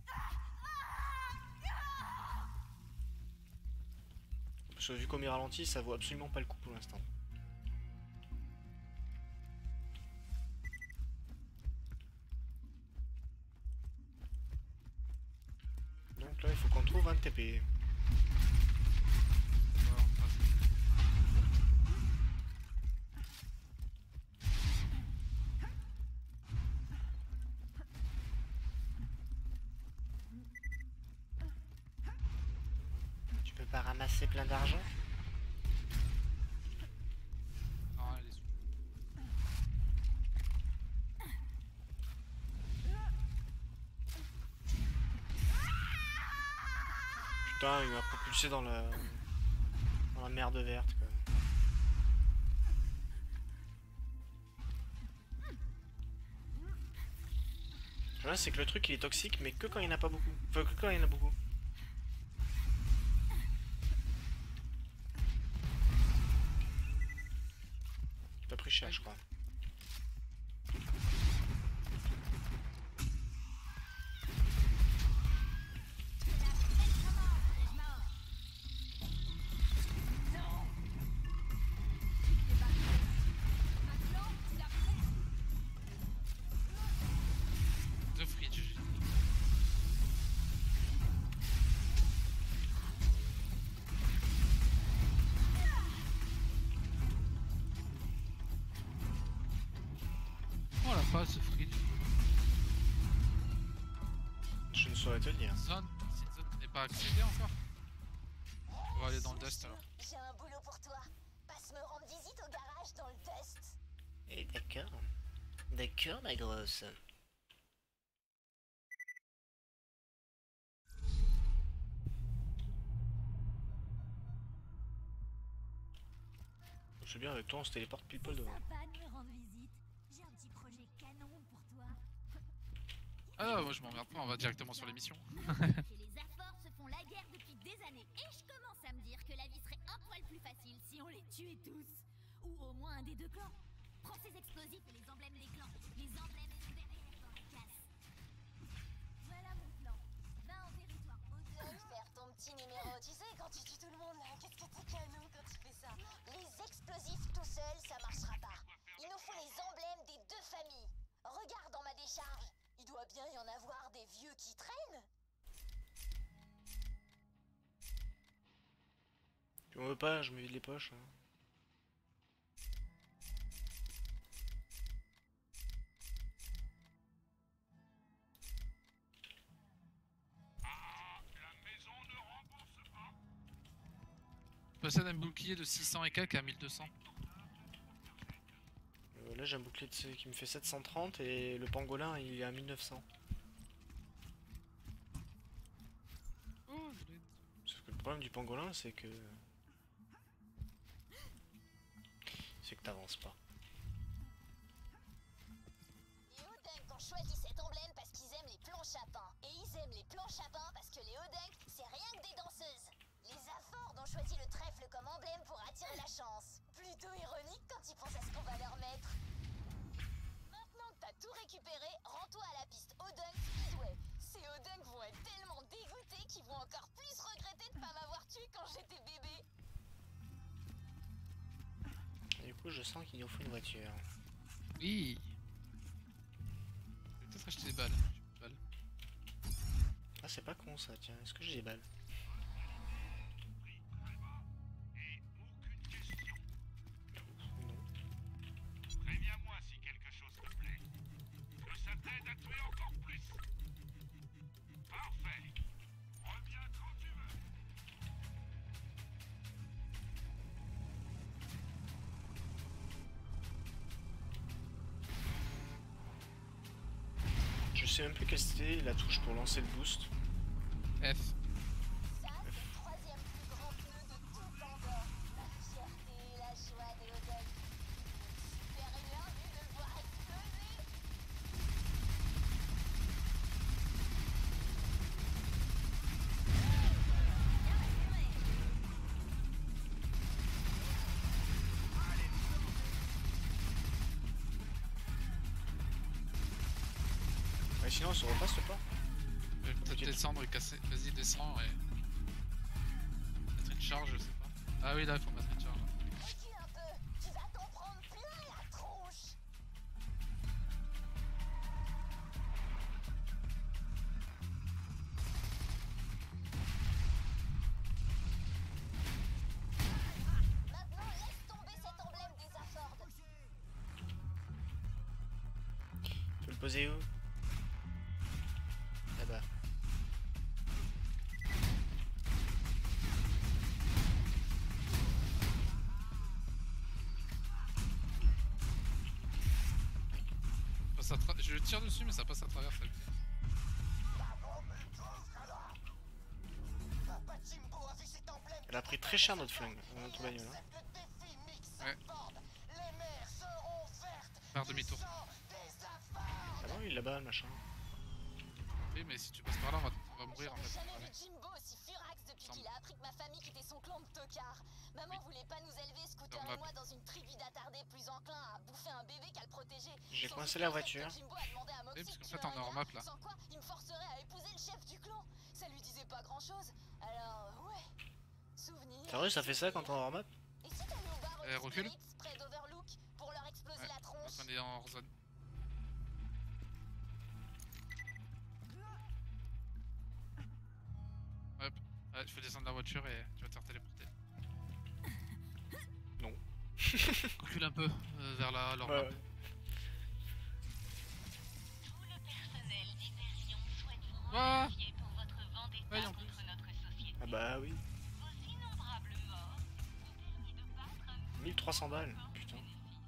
Parce que vu comme il ralentit, ça vaut absolument pas le coup pour l'instant. Donc là, il faut qu'on trouve un T P. Voilà, on passe. Tu peux pas ramasser plein d'argent? Non, elle est sous. Putain, il m'a propulsé dans la... dans la merde verte, quoi. Le problème, c'est que le truc, il est toxique, mais que quand il n'y en a pas beaucoup. Enfin, que quand il y en a beaucoup. J'ai pas pris cher, je crois. The Fridge. Oh la phase, The Fridge. Je ne saurais te le dire. Zone, c'est une zone qui n'est pas accédée encore. On va aller dans le dust alors. J'ai un boulot pour toi. Passe me rendre visite au garage dans le Dust. Et d'accord. D'accord, ma grosse. Je sais bien, avec toi, on se téléporte pile poil devant. Sympa de me rendre visite. J'ai un petit projet canon pour toi. Ah non, moi je m'emmerde pas, on va directement sur les missions. Que les afforts se font la guerre depuis des années. Et je commence à me dire que la vie serait un poil plus facile si on les tuait tous. Ou au moins un des deux clans. Prends ces explosifs et les emblèmes des clans. Les emblèmes sont derrière dans la casse. Voilà mon plan. Va en territoire Tu hauteur. vas faire ton petit numéro, tu sais, quand tu tues tout le monde là. Qu'est-ce que t'es canon quand tu fais ça? Les explosifs tout seuls, ça marchera pas. Il nous faut les emblèmes des deux familles. Regarde dans ma décharge. Il doit bien y en avoir des vieux qui traînent. Tu m'en veux pas, je me vide les poches. Hein. Je possède un bouclier de six cents et quelques à mille deux cents. Euh, là, j'ai un bouclier de ce- qui me fait sept cent trente et le pangolin, il est à mille neuf cents. Oh, je l'ai. Sauf que le problème du pangolin, c'est que... c'est que t'avances pas. Les Odunk ont choisi cet emblème parce qu'ils aiment les planches à pain. Et ils aiment les planches à pain parce que les Odunk, c'est rien que des danseuses. Les Affords ont choisi le trèfle comme emblème pour attirer la chance. Plutôt ironique quand ils pensent à ce qu'on va leur mettre. Maintenant que t'as tout récupéré, rends-toi à la piste Odunk Speedway. Ces Odunk vont être tellement dégoûtés qu'ils vont encore plus regretter de pas m'avoir tué quand j'étais bébé. Du coup, je sens qu'il nous faut une voiture. Oui. Je vais peut-être acheter des balles. J'ai des balles. Ah, c'est pas con ça, tiens. Est-ce que j'ai des balles? Préviens-moi si quelque chose te plaît. Que ça t'aide à tuer encore plus. Parfait. Reviens quand tu veux. Je sais même plus quelle c'était la touche pour lancer le boost. F. Ça, c'est le troisième plus grand pneu de tout Pandore. La fierté et la joie des Odunk. Super énervé de le voir exploser. Ouais, sinon, on se repasse pas. Je vais peut-être Ok. descendre et casser. Vas-y, descends et. Mettre une charge, je sais pas. Ah oui, là, il faut mettre une charge. Recule un peu, tu vas t'en prendre plein la tronche. Maintenant, laisse tomber cet emblème des Affords. Tu veux le poser où? Là-bas. Passe à tra- Je tire dessus, mais ça passe à travers celle-ci. Papa Jimbo a vu cet emblème. Elle a pris très cher notre flingue, euh, notre bagnole. Hein. Le défi mix Ouais. Affords. Les mers seront vertes. Faire demi-tour. Du sang des Affords. Ah non, il est là-bas, le machin. Oui, mais si tu passes par là, on va, on va mourir en J'avais fait. jamais Ouais. vu Jimbo aussi furax depuis Semble. qu'il a appris que ma famille quittait son clan de tocards. Maman Oui. voulait pas nous élever, Scooter Dans ma- et moi, dans une tribu d'attardés plus enclins à bouffer un bébé qu'à le protéger. J'ai Sans coincé doute la le fait voiture. que Jimbo a demandé à Moxie Oui, parce de qu'en tuer fait, on un est en gars, map, là. Sans quoi, il me forcerait à épouser le chef du clan. Ça lui disait pas grand chose. Alors, ouais. Souvenir. Sérieux, ça fait ça quand on est en map? Et si t'allais au bar Euh, Holy recule. Spirits, près d'Overlook, pour leur exploser Ouais. la tronche? On est en zone. Hop. Ouais, je fais descendre la voiture et tu vas te faire téléporter. Non. Recule un peu euh, vers la leur Ouais, map. ouais. Tout le personnel d'Hyperion souhaite vous Ah remercier pour votre vendetta Ouais, en contre plus. notre société. Ah bah oui. Vos innombrables morts vous ont permis de battre un mille trois cents balles, putain.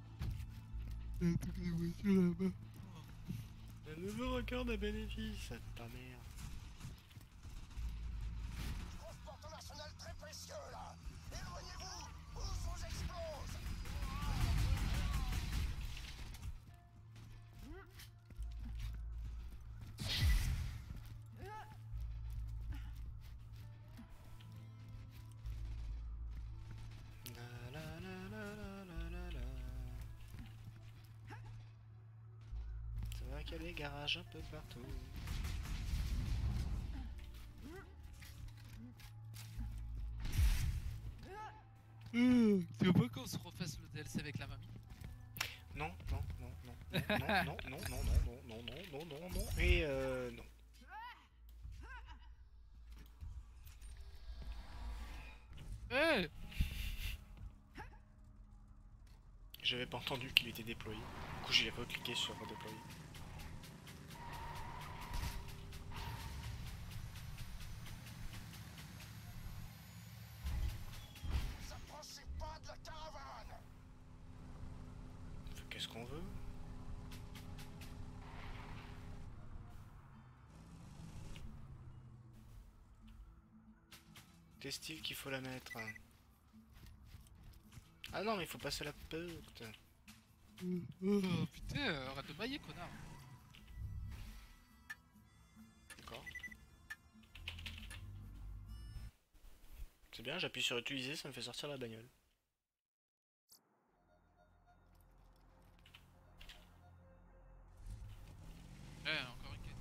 Un nouveau record de bénéfices. Ta mère. Transport national très précieux là. Éloignez-vous, ou je vous explose. La la la la la la la la. C'est vrai qu'il y a des garages un peu partout. Tu veux pas qu'on se refasse le D L C avec la mamie? Non, non, non, non, non, non, non, non, non, non, non, non, non, non, non, et euh, non. Hey! J'avais pas entendu qu'il était déployé. Du coup, j'ai pas cliqué sur déployer. S'approchez pas de la caravane. Qu'est-ce qu'on veut? T'es style qu'il faut la mettre. Ah non, mais il faut passer la peute. Oh putain, euh, arrête de bailler, connard. D'accord. C'est bien, j'appuie sur utiliser, ça me fait sortir la bagnole. Ouais, encore une quête.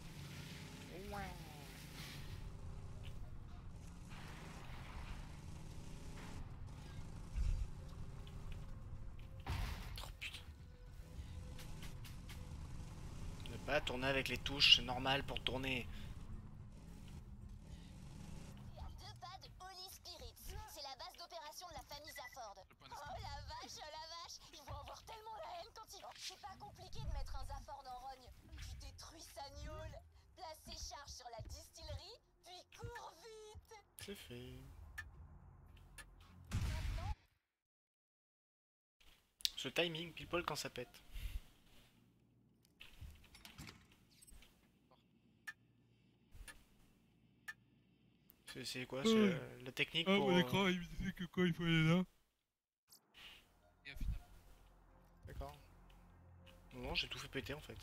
Oh putain. Ne pas tourner avec les touches, c'est normal pour tourner. À deux pas de Holy Spirits. C'est la base d'opération de la famille Zafford. Le point Oh d'espoir. la vache, oh la vache. Ils vont avoir tellement la haine quand ils... C'est pas compliqué de mettre un Zafford en rogne. Tu détruis sa gnôle. Place ses charges sur la distillerie, puis cours vite. C'est fait. Maintenant, Ce timing, pile poil quand ça pète. C'est- C'est quoi c'est Ouais. la, la technique Ah, pour... mon euh, écran, il me disait que quand il faut aller là. Et au final. D'accord. Non, non, j'ai tout fait péter en fait.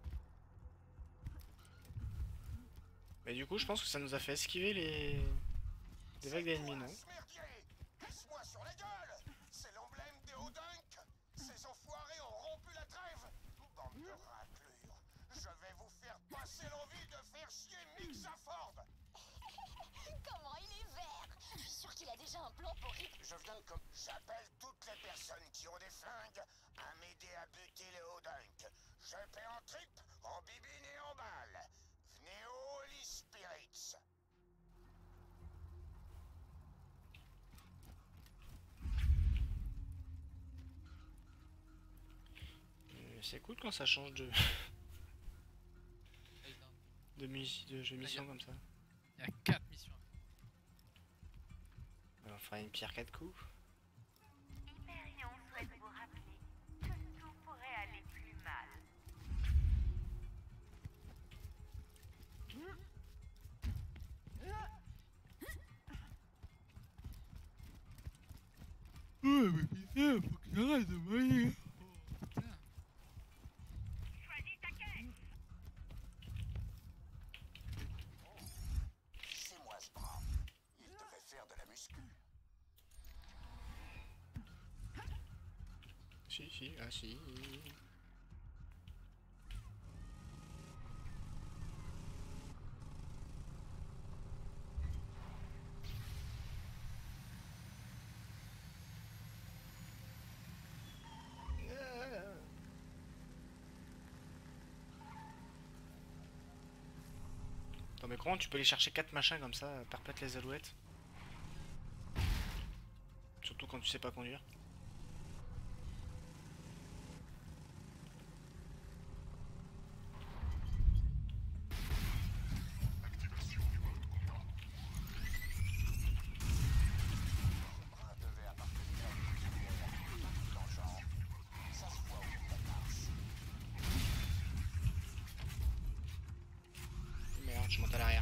Mais du coup, je pense que ça nous a fait esquiver les... des vagues d'ennemis, non? Merdier! Casse-moi sur la gueule! C'est l'emblème des Odunk! Ces enfoirés ont rompu la trêve! Bande de raclures! Je vais vous faire passer l'envie de faire chier Mick Zafford! comment il est vert. Je suis sûr qu'il a déjà un plan pour Rip. Je viens comme... J'appelle toutes les personnes qui ont des flingues à m'aider à buter les Odunk. Je paie en trip, en bibine et en balle. Venez au Holy Spirits! Euh, C'est cool quand ça change de, de, mus- de jeu mission comme ça. Il y a quatre missions. On fera une pierre quatre coups. Hyperion souhaite vous rappeler que tout pourrait aller plus mal. Ouais, mais putain, faut qu'il arrête de bailler. Oh putain. Choisis ta quête. C'est moi ce bras. Il devait faire de la muscu. Si, si, ah si. Attends, mais comment tu peux aller chercher quatre machins comme ça, perpète les alouettes? Surtout quand tu sais pas conduire. Bras devait appartenir à une filière dans le genre. Ça se voit au bout de la passe. Merde, je monte à l'arrière.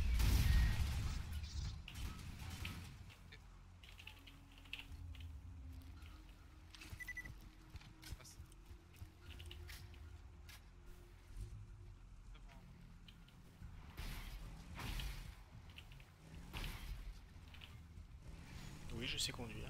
Passe. C'est bon. Oui, je sais conduire.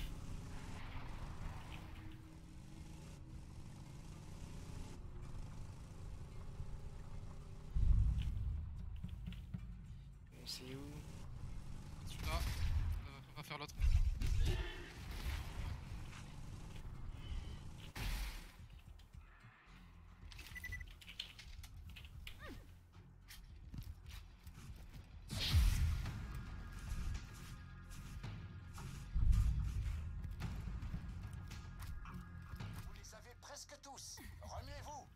C'est où? Celui-là, euh, on va faire l'autre. Vous les avez presque tous. Remuez-vous.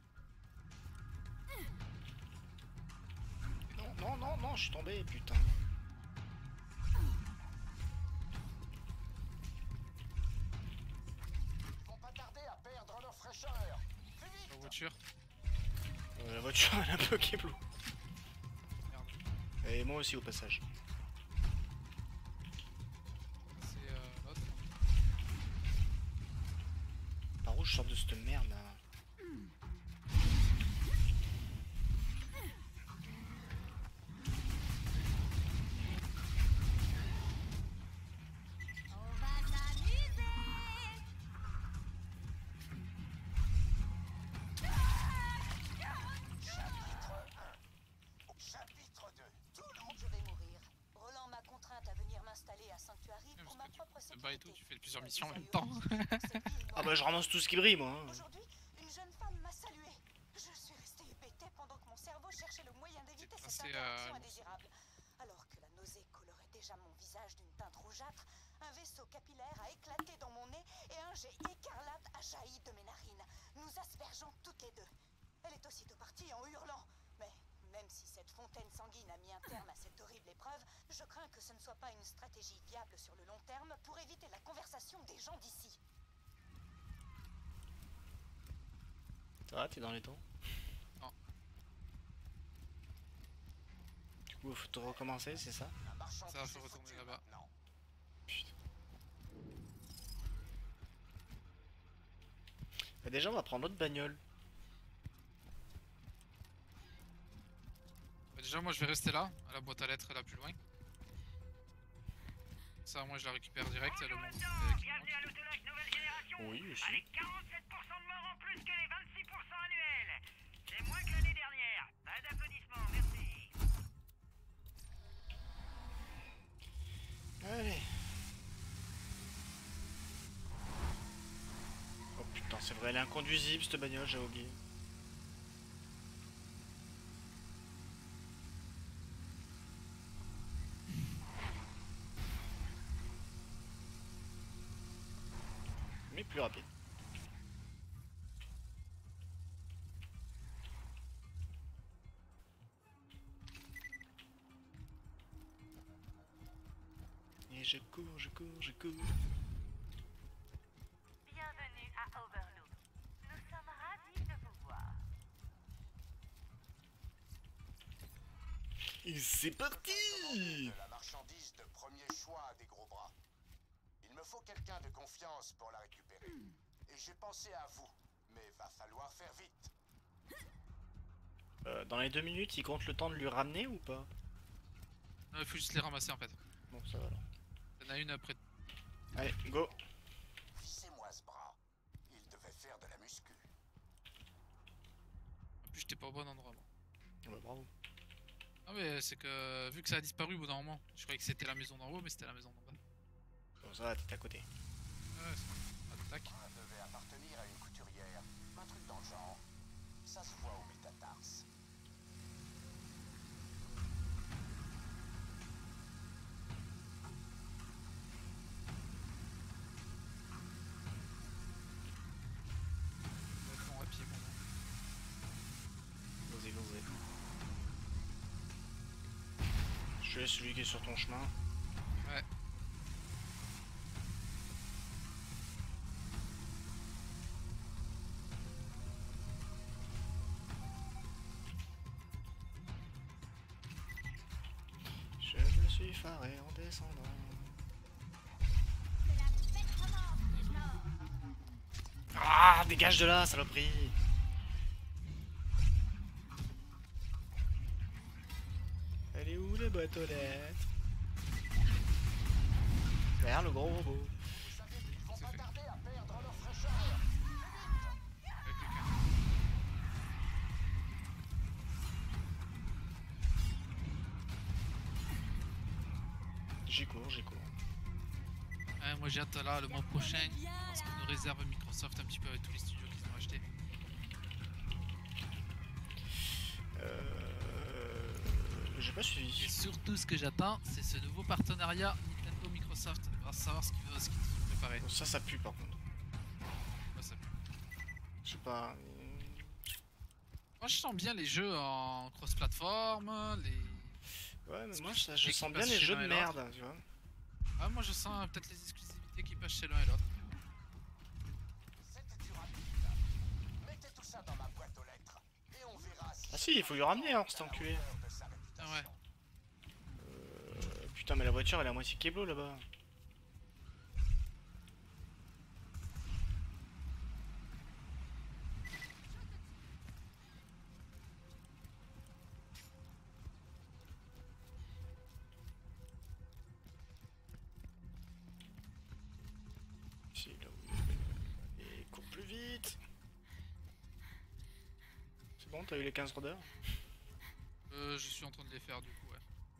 Non, non, non, non, je suis tombé, putain. Ils vont pas tarder à perdre leur fraîcheur. Plus vite. La voiture. Euh, la voiture, elle a bloqué Blue. Merde. Et moi aussi au passage. C'est euh, l'autre. je sors de cette merde là. On va s'amuser. Chapitre deux. Tout le monde. Je vais mourir. Roland m'a contrainte à venir m'installer à Sanctuary Ouais, pour parce ma que propre tu te bats et tout, sécurité. tu fais plusieurs Mais missions en des même temps. ahuris, cette ville Ah bah noire. je ramasse tout ce qui brille moi. Hein. Aujourd'hui, une jeune femme m'a salué. Je suis restée hébétée pendant que mon cerveau cherchait le moyen d'éviter C'est cette passé, interaction euh, indésirable. Alors que la nausée colorait déjà mon visage d'une teinte rougeâtre, un vaisseau capillaire a éclaté dans mon nez et un jet écarlate a jailli de mes narines, nous aspergeant toutes les deux. Elle est aussitôt partie en hurlant. Mais même si cette fontaine sanguine a mis un terme à cette horrible épreuve, je crains que ce ne soit pas une stratégie viable sur le long terme pour éviter la conversation des gens d'ici. Ça va, t'es dans les temps? Non. Du coup, faut tout recommencer, c'est ça? La marchandise Ça, faut est retourner foutue là-bas. maintenant. Putain. Bah déjà, on va prendre notre bagnole. Bah, déjà, moi je vais rester là, à la boîte à lettres là plus loin. Ça, moi je la récupère direct. Le Bonjour monde, là-dedans, euh, qui bienvenue manque. à l'autolac nouvelle génération. Oui, aussi. Avec quarante-sept pour cent de morts en plus que les vingt-six pour cent annuels. C'est moins que l'année dernière. Pas d'applaudissements, merci. Allez. Oh putain, c'est vrai, elle est inconduisible cette bagnole, j'ai oublié. Mais plus rapide. Et je cours, je cours, je cours. Bienvenue à Overlook. Nous sommes ravis de vous voir. Et c'est parti! De la marchandise de premier choix des gros bras. Il me faut quelqu'un de confiance pour la récupérer. Et j'ai pensé à vous, mais va falloir faire vite. Euh, dans les deux minutes, il compte le temps de lui ramener ou pas? Non, il faut juste les ramasser en fait. Bon, ça va alors. Il y en a une après. Allez, go! Vissez-moi ce bras. Il devait faire de la muscu. En plus, j'étais pas au bon endroit. Moi. Ouais, bravo. Ah, mais c'est que vu que ça a disparu au bout d'un moment, je croyais que c'était la maison d'en haut, mais c'était la maison d'en bas. Bon, ça va, t'es à côté. Ouais, c'est bon. Attaque. Ça devait appartenir à une couturière. Un truc dans le genre. Ça se voit au métatarse. Bon, à pied, bon. Vas-y, vas-y. Je laisse celui qui est sur ton chemin. Ouais. Je me suis faré en descendant. C'est la fête commence, Nord. Ah, dégage de là, saloperie! Elle est où la boîte aux lettres? Vers le gros robot. Vous savez, ils vont C'est pas fait. tarder à perdre leur fraîcheur. Il y a plus qu'un. J'y cours, j'y cours. Ouais, moi j'ai hâte là le mois prochain. Parce qu'on nous réserve Microsoft un petit peu avec tous les studios qu'ils ont achetés. Euh... J'ai pas Et suivi. surtout, ce que j'attends, c'est ce nouveau partenariat Nintendo-Microsoft. On va savoir ce qu'ils veulent, ce qu'ils ont préparé. Bon, ça, ça pue par contre. Ouais, ça pue. Je sais pas. Moi, je sens bien les jeux en cross-platform, les. Ouais, mais Parce moi, que ça, je dès sens qu'ils bien passent les chez jeux l'un de et l'autre. merde, tu vois. Ah, moi, je sens euh, peut-être les exclusivités qui passent chez l'un et l'autre. C'était du rapide. Mettez tout ça dans ma boîte aux lettres. Et on verra si. Ah si, il faut lui ramener, hein, cet enculé. Ah ouais. Euh, putain, mais la voiture, elle est à moitié kéblo là-bas. bon, t'as eu les quinze rôdeurs? Euh, je suis en train de les faire du coup, ouais.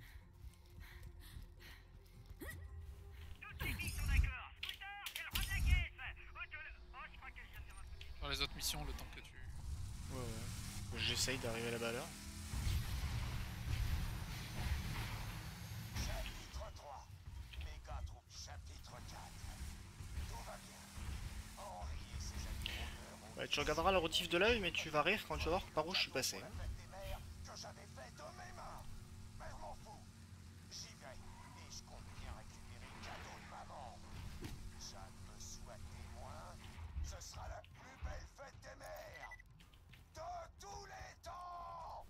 Toutes les filles sont d'accord. Scooter, c'est le roi de la caisse. Oh, tu le- oh, je crois que je viens de- Dans les autres missions, le temps que tu... Ouais, ouais. J'essaye d'arriver là-bas à l'heure. Chapitre trois. Méga troupe chapitre quatre. Tout va bien. Henri et ses amis rôdeurs ont Ouais, tu regarderas le rotif de l'œil, mais tu vas rire quand tu vas voir par où je suis passé. la hein. fête des mères que j'avais faite de mes mains. Mais je m'en fous. J'y vais et je compte bien récupérer le cadeau de maman. Jeanne me soit témoin. Ce sera la plus belle fête des mères de tous les temps.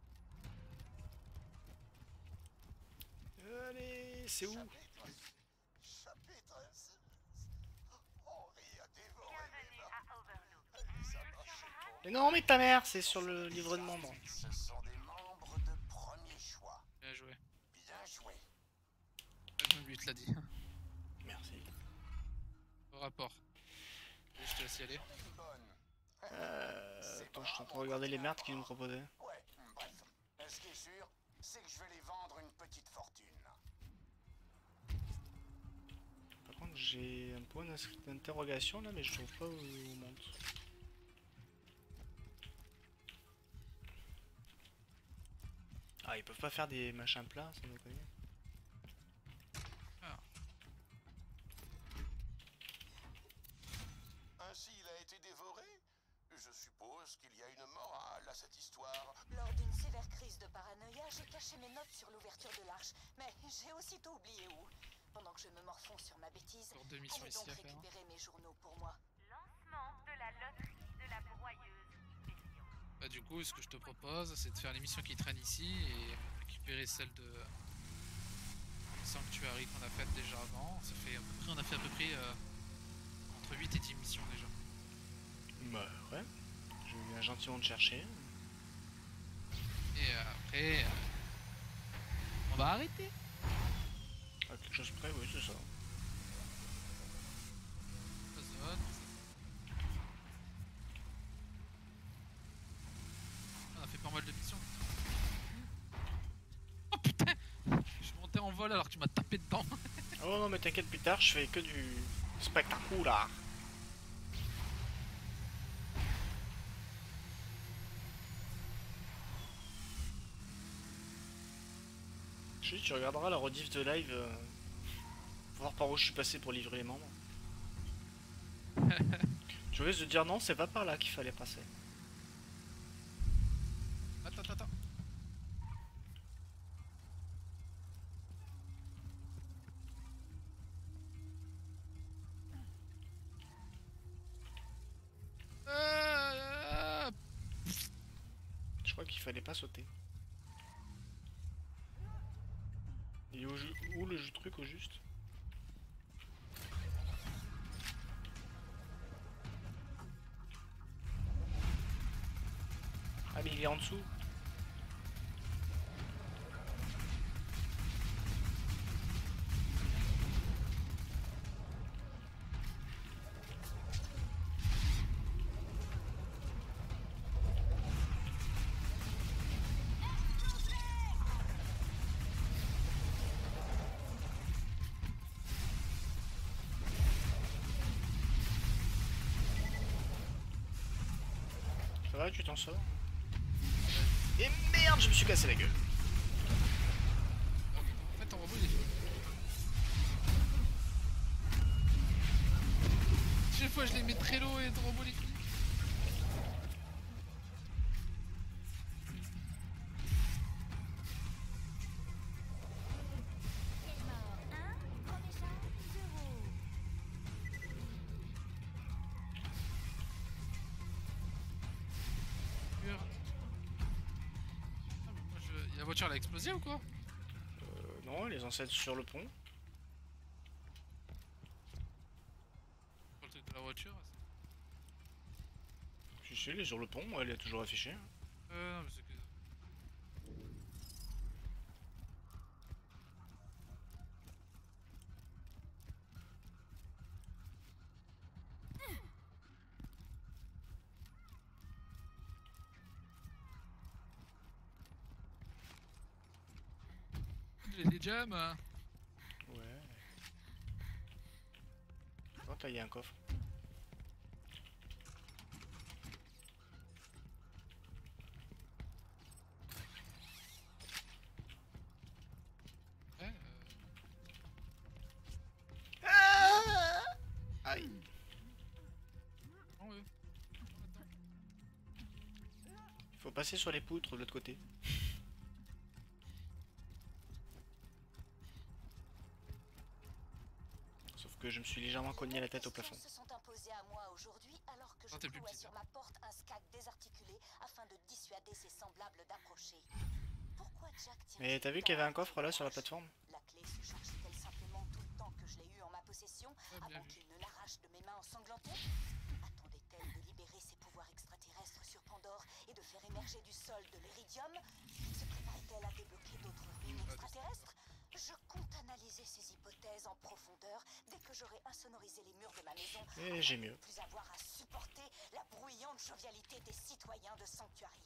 Allez, c'est où? Chapitre. Chapitre. Henri a dévoré mes Bienvenue mains. à Overlook. Et ça Je marchait suis pas. Mais non, mais ta mère, c'est sur le livre de membres. Ce sont des membres de premier choix. Bien joué. Bien joué. Même lui te l'a dit. Merci. Au rapport. Et je te laisse y aller. Bonne. Euh... Attends, je suis en train de regarder les merdes qu'ils nous proposaient. Ouais, bref. Ce qui est sûr, c'est que je vais les vendre une petite fortune. Par contre, j'ai un point d'interrogation là, mais je trouve pas où on monte. Ah, ils peuvent pas faire des machins plats, ça me connaît. Ainsi, il a été dévoré. Je suppose qu'il y a une morale à cette histoire. Lors d'une sévère crise de paranoïa, j'ai caché mes notes sur l'ouverture de l'arche, mais j'ai aussitôt oublié où. Pendant que je me morfonds sur ma bêtise, Encore deux missions allez ici donc à faire. récupérer mes journaux pour moi. Lancement de la loterie de la broyeuse Hyperion. Bah du coup, ce que je te propose, c'est de faire les missions qui traînent ici et récupérer celle de Sanctuary qu'on a faite déjà avant. Ça fait à peu près, on a fait à peu près euh, entre huit et dix missions déjà. Bah ouais. Je viens gentiment de chercher. Et euh, après, euh, on va arrêter. À quelque chose près, oui, c'est ça. La zone. On a fait pas mal de missions. Oh putain, je suis monté en vol alors que tu m'as tapé dedans. Oh non, mais t'inquiète, plus tard, je fais que du spectaculaire. Je sais, tu regarderas la rediff de live, euh, voir par où je suis passé pour livrer les membres. Tu risques de dire non, c'est pas par là qu'il fallait passer. Attends, attends, attends. Euh... Je crois qu'il fallait pas sauter. Il est où, ju- où le jus- truc au juste? Ah mais il est en dessous. Ça va, tu t'en sors? Et merde, je me suis cassé la gueule. En fait, ton robot il est fini. Chaque fois je les mets très low et ton robot il est fini. Piège mort un, premier charge zéro. Pur. Ah, mais moi, je- La voiture elle a explosé ou quoi? Euh, non, les ancêtres sur le pont. Pour le truc de la voiture. Si, si, elle est sur le pont, moi, elle est toujours affichée. c'est- Euh, non, mais c'est que. les, les jams. hein. Ouais. Oh, t'as, il y a un coffre. Ouais, euh, Aïe. non, ouais. Faut passer sur les poutres de l'autre côté. Sauf que je me suis légèrement cogné la tête au plafond. Se sont imposés à moi aujourd'hui alors que je Non, t'es plus clouais petit, sur hein. ma porte un scac désarticulé afin de dissuader ses semblables d'approcher. Pourquoi Jack tient Mais t'as vu qu'il y avait un coffre là sur la plateforme? La clé se chargeait-elle simplement tout le temps que je l'ai eu en ma possession Ouais, bien avant vu. qu'il ne l'arrache de mes mains ensanglantées? Attendait-elle de libérer ses pouvoirs extraterrestres sur Pandore et de faire émerger du sol de l'Iridium? Se préparait-elle à débloquer d'autres ruines extraterrestres? Je compte analyser ces hypothèses en profondeur dès que j'aurai insonorisé les murs de ma maison. Et j'ai mieux. Ne plus avoir à supporter la bruyante jovialité des citoyens de Sanctuary.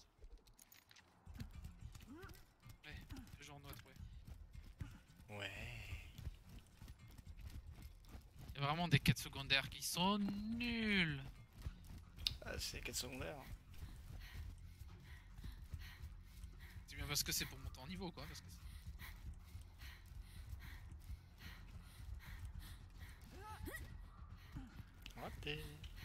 Ouais, le genre note, ouais. Ouais. Il y a vraiment des quêtes secondaires qui sont nulles. Ah, c'est quête secondaire. C'est bien parce que c'est pour monter en niveau, quoi. Parce que c'est- Raté.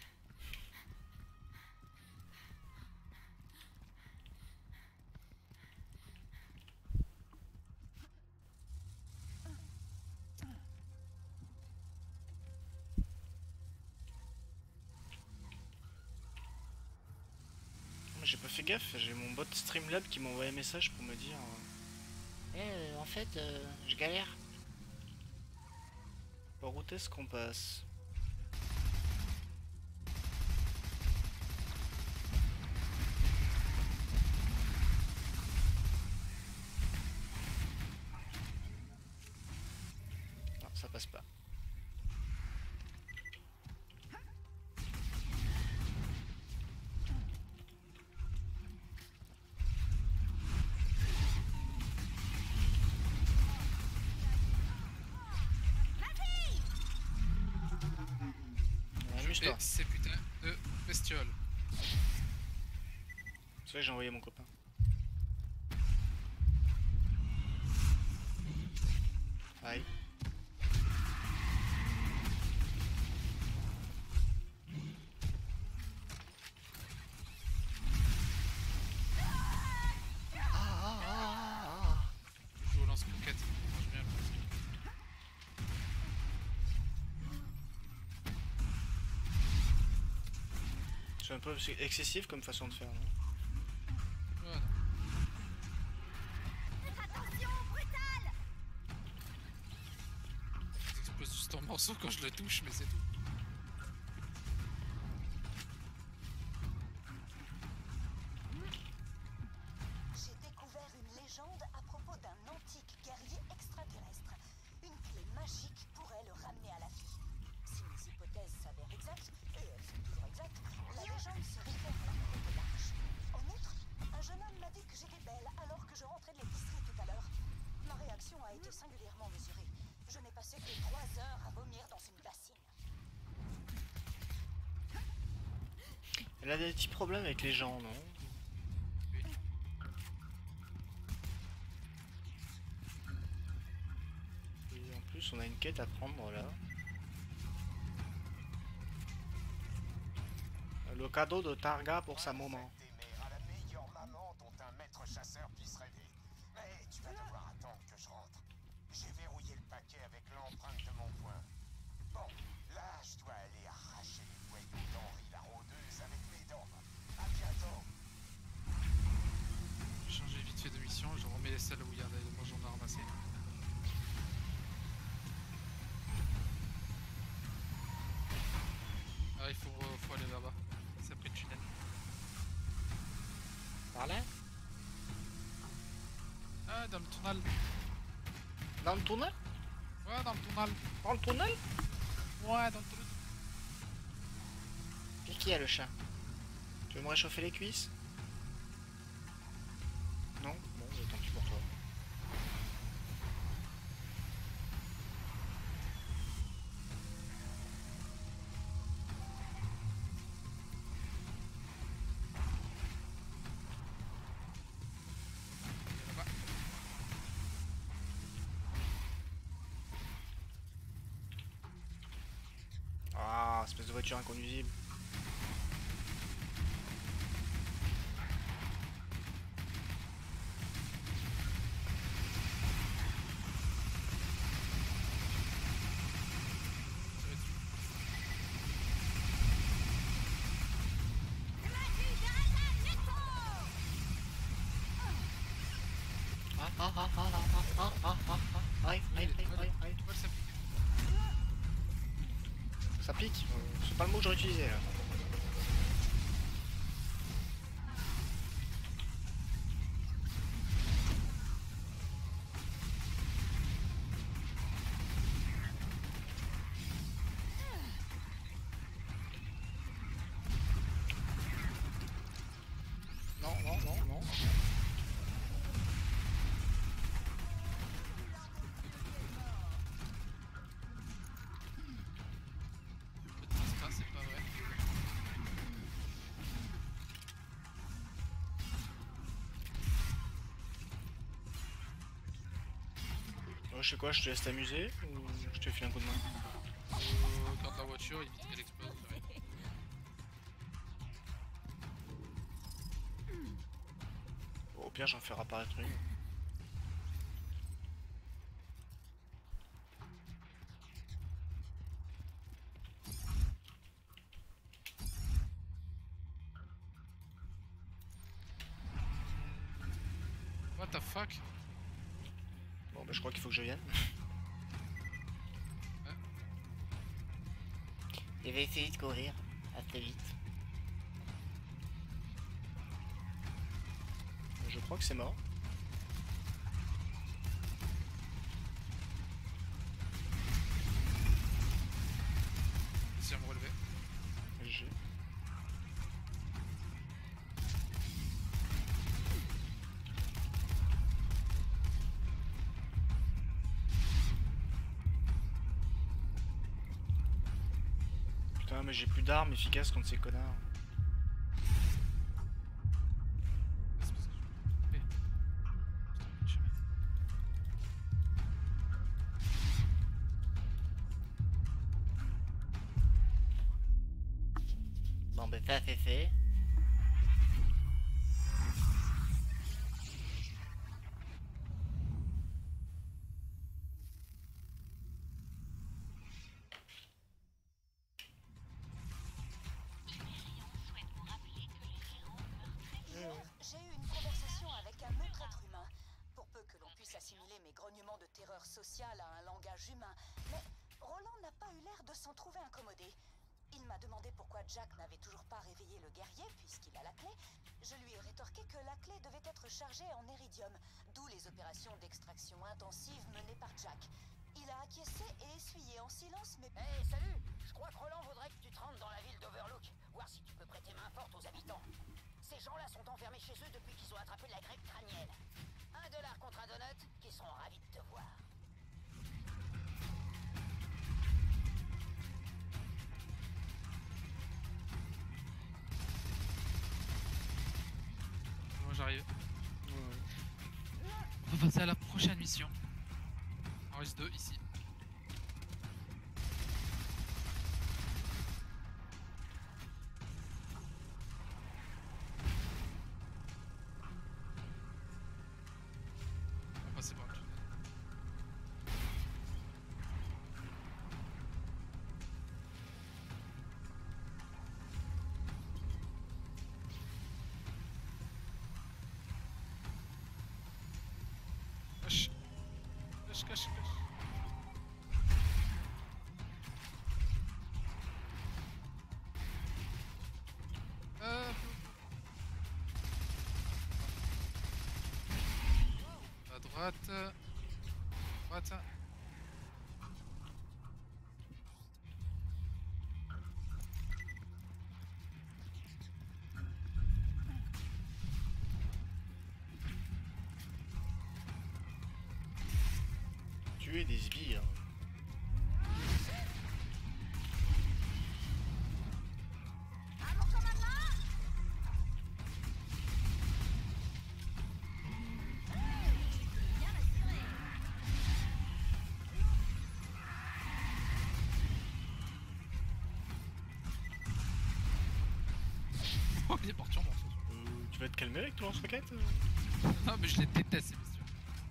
J'ai pas fait gaffe, j'ai mon bot Streamlab qui m'a envoyé un message pour me dire Eh euh, en fait euh, je galère. Par où est-ce qu'on passe? Non, ça passe pas. Amuse-toi. Et ces putains de bestioles. C'est vrai que j'ai envoyé mon copain. Aïe. Je vous lance conquête. Ça marche bien. C'est un peu excessif comme façon de faire, non? Ouais, non. Attention, brutal! Ça explose juste en morceaux quand je le touche, mais c'est tout. J'ai découvert une légende à propos d'un antique guerrier extraterrestre. Une clé magique pourrait le ramener à la vie. Si mes hypothèses s'avèrent exactes, et elles sont toujours exactes, la légende se réfère à la clé de l'arche. En outre, un jeune homme m'a dit que j'étais belle alors que je rentrais de l'épicerie tout à l'heure. Ma réaction a été singulièrement mesurée. Je n'ai passé que trois heures à vomir dans une bassine. Elle a des petits problèmes avec les gens, non? Oui. Et en plus, on a une quête à prendre là. Le cadeau de Targa pour sa maman. T'aimer à la meilleure maman dont un maître chasseur puisse rêver. Mais tu vas devoir attendre que je rentre. J'ai verrouillé le paquet avec l'empreinte de mon poing. Bon, là, je dois aller arracher les boyaux d'Henri la rôdeuse avec mes dents. À bientôt. J'ai changé vite fait de mission, je remets les salles où il y a des mangeants à ramasser. Ah, il faut, faut aller là-bas. C'est après le tunnel. Par là? Ah, dans le tunnel. Dans le tunnel? Ouais, dans le tunnel. Dans le tunnel? Ouais, dans le tunnel. Qu'est-ce qu'il y a le chat? Tu veux me réchauffer les cuisses? Non? Bon, bah, tant pis pour toi. voiture inconduisible. Ah ah ah ah ah ah ah ah ah aïe aïe aïe aïe aïe. Ça pique, euh, c'est pas le mot que j'aurais utilisé là. Non, non, non, non. Le trace pas, c'est pas vrai. Oh, je sais quoi, je te laisse t'amuser ou je te file un coup de main? Euh, garde la voiture, évite qu'elle explose. Ouais. Au pire, j'en fais apparaître une. What the fuck? Bon, bah, je crois qu'il faut que je vienne. Il va essayer de courir. À très vite. Je crois que c'est mort. Si à me relever. J'ai. Putain, mais j'ai plus d'armes efficaces contre ces connards. C'est parce que je vais me couper. Putain, chemin. Bon, ben ça c'est fait. J'ai eu une conversation avec un autre être humain. Pour peu que l'on puisse assimiler mes grognements de terreur sociale à un langage humain. Mais Roland n'a pas eu l'air de s'en trouver incommodé. Il m'a demandé pourquoi Jack n'avait toujours pas réveillé le guerrier puisqu'il a la clé. Je lui ai rétorqué que la clé devait être chargée en éridium, d'où les opérations d'extraction intensive menées par Jack. Il a acquiescé et essuyé en silence mes... Hé, hey, salut! Je crois que Roland voudrait que tu te rendes dans la ville d'Overlook, voir si tu peux prêter main forte aux habitants. Ces gens-là sont enfermés chez eux depuis qu'ils ont attrapé la grecque crânienne. Un dollar contre un donut, qui seront ravis de te voir. Moi j'arrive. On va passer à la prochaine mission. Il en reste deux ici. On va passer par le tunnel. Cache. Cache, cache, cache. Euh... À droite. À droite. Tuer des sbires. Il est porté sur moi. Euh, tu vas te calmer avec ton lance-roquette? Non, mais je les déteste ces missions.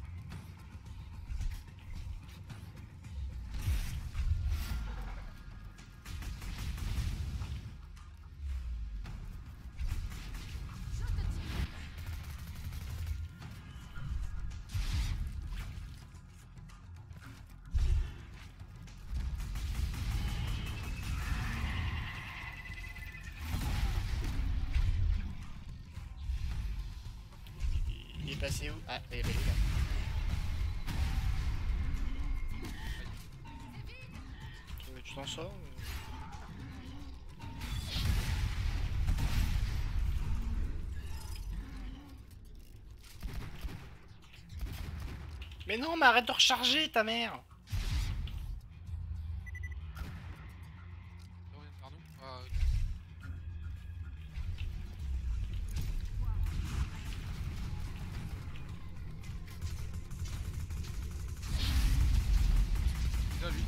Il est passé où? Ah, il est là. Tu- Tu t'en sors? ou- Mais non, mais arrête de recharger ta mère! Il revient vers nous. Ah, ok. Là, lui.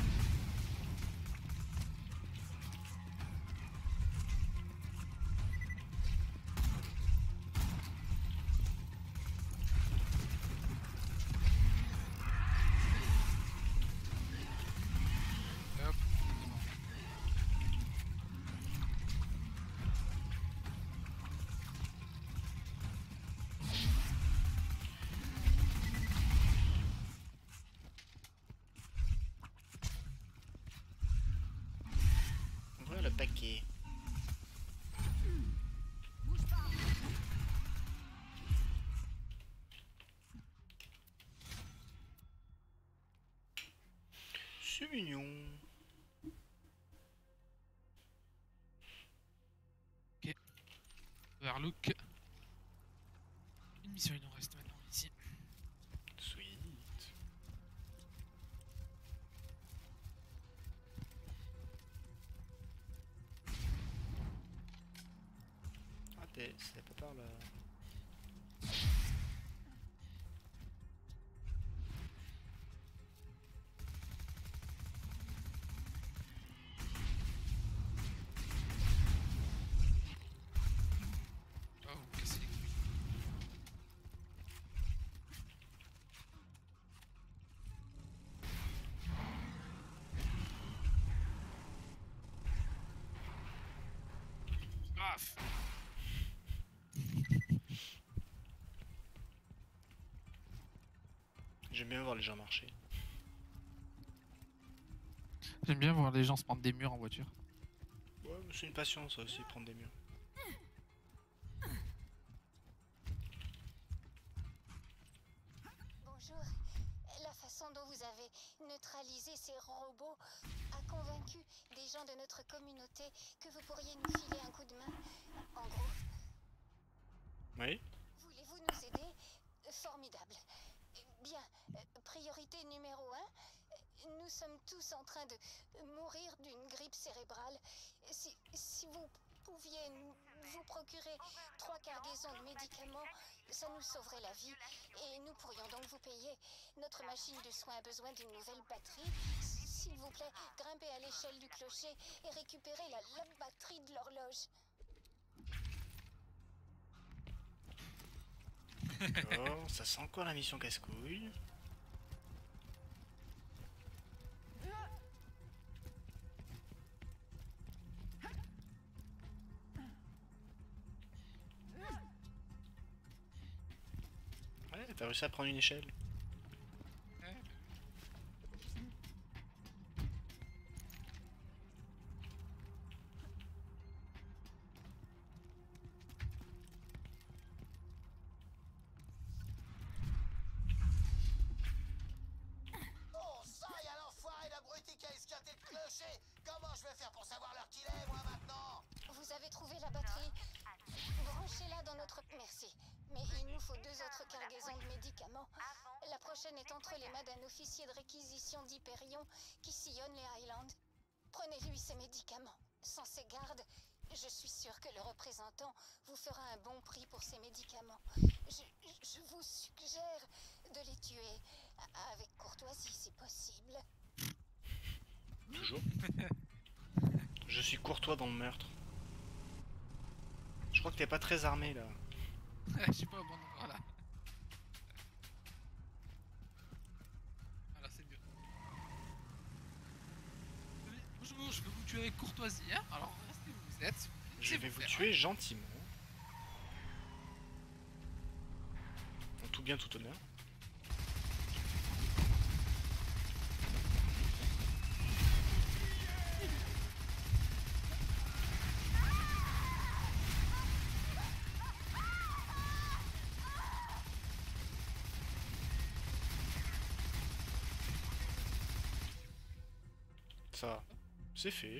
Et hop, il est mort. Ouvrir le paquet. C'est mignon. Overlook. Une mission il nous reste maintenant ici. Sweet. Ah, t'es... c'est pas par là. Oh, casser les couilles. Paf. J'aime bien voir les gens marcher. J'aime bien voir les gens se prendre des murs en voiture. Ouais, mais c'est une passion ça aussi, prendre des murs. Bonjour. La façon dont vous avez neutralisé ces robots a convaincu des gens de notre communauté que vous pourriez nous filer un coup de main. En gros, Oui? voulez-vous nous aider? Formidable. Bien, euh, priorité numéro un. Nous sommes tous en train de mourir d'une grippe cérébrale. Si, si vous pouviez nous- vous procurer trois cargaisons de médicaments, ça nous sauverait la vie. Et nous pourrions donc vous payer. Notre machine de soins a besoin d'une nouvelle batterie. S- S'il vous plaît, grimpez à l'échelle du clocher et récupérez la, la batterie de l'horloge. D'accord, ça sent quoi la mission casse-couille? Ouais, t'as réussi à prendre une échelle. Oh, ça y a l'enfoiré d'abruti qui a esquinté le clocher. Comment je vais faire pour savoir l'heure qu'il est, moi, maintenant? Vous avez trouvé la batterie? Branchez-la dans notre... Merci. Mais il nous faut deux autres cargaisons de médicaments. La prochaine est entre les mains d'un officier de réquisition d'Hyperion qui sillonne les Highlands. Prenez-lui ces médicaments. Sans ces gardes, je suis sûre que le représentant vous fera un bon prix pour ces médicaments. Je, je vous suggère de les tuer a- avec courtoisie si possible. Toujours. Je suis courtois dans le meurtre. Je crois crois que t'es pas très armé là. Je suis pas au bon endroit là. Voilà, c'est mieux. Bonjour, je vais vous tuer avec courtoisie, hein. Alors restez où vous êtes. Si vous voulez, Je c'est vais vous faire, tuer gentiment. En tout bien, tout honneur. Ça, c'est fait.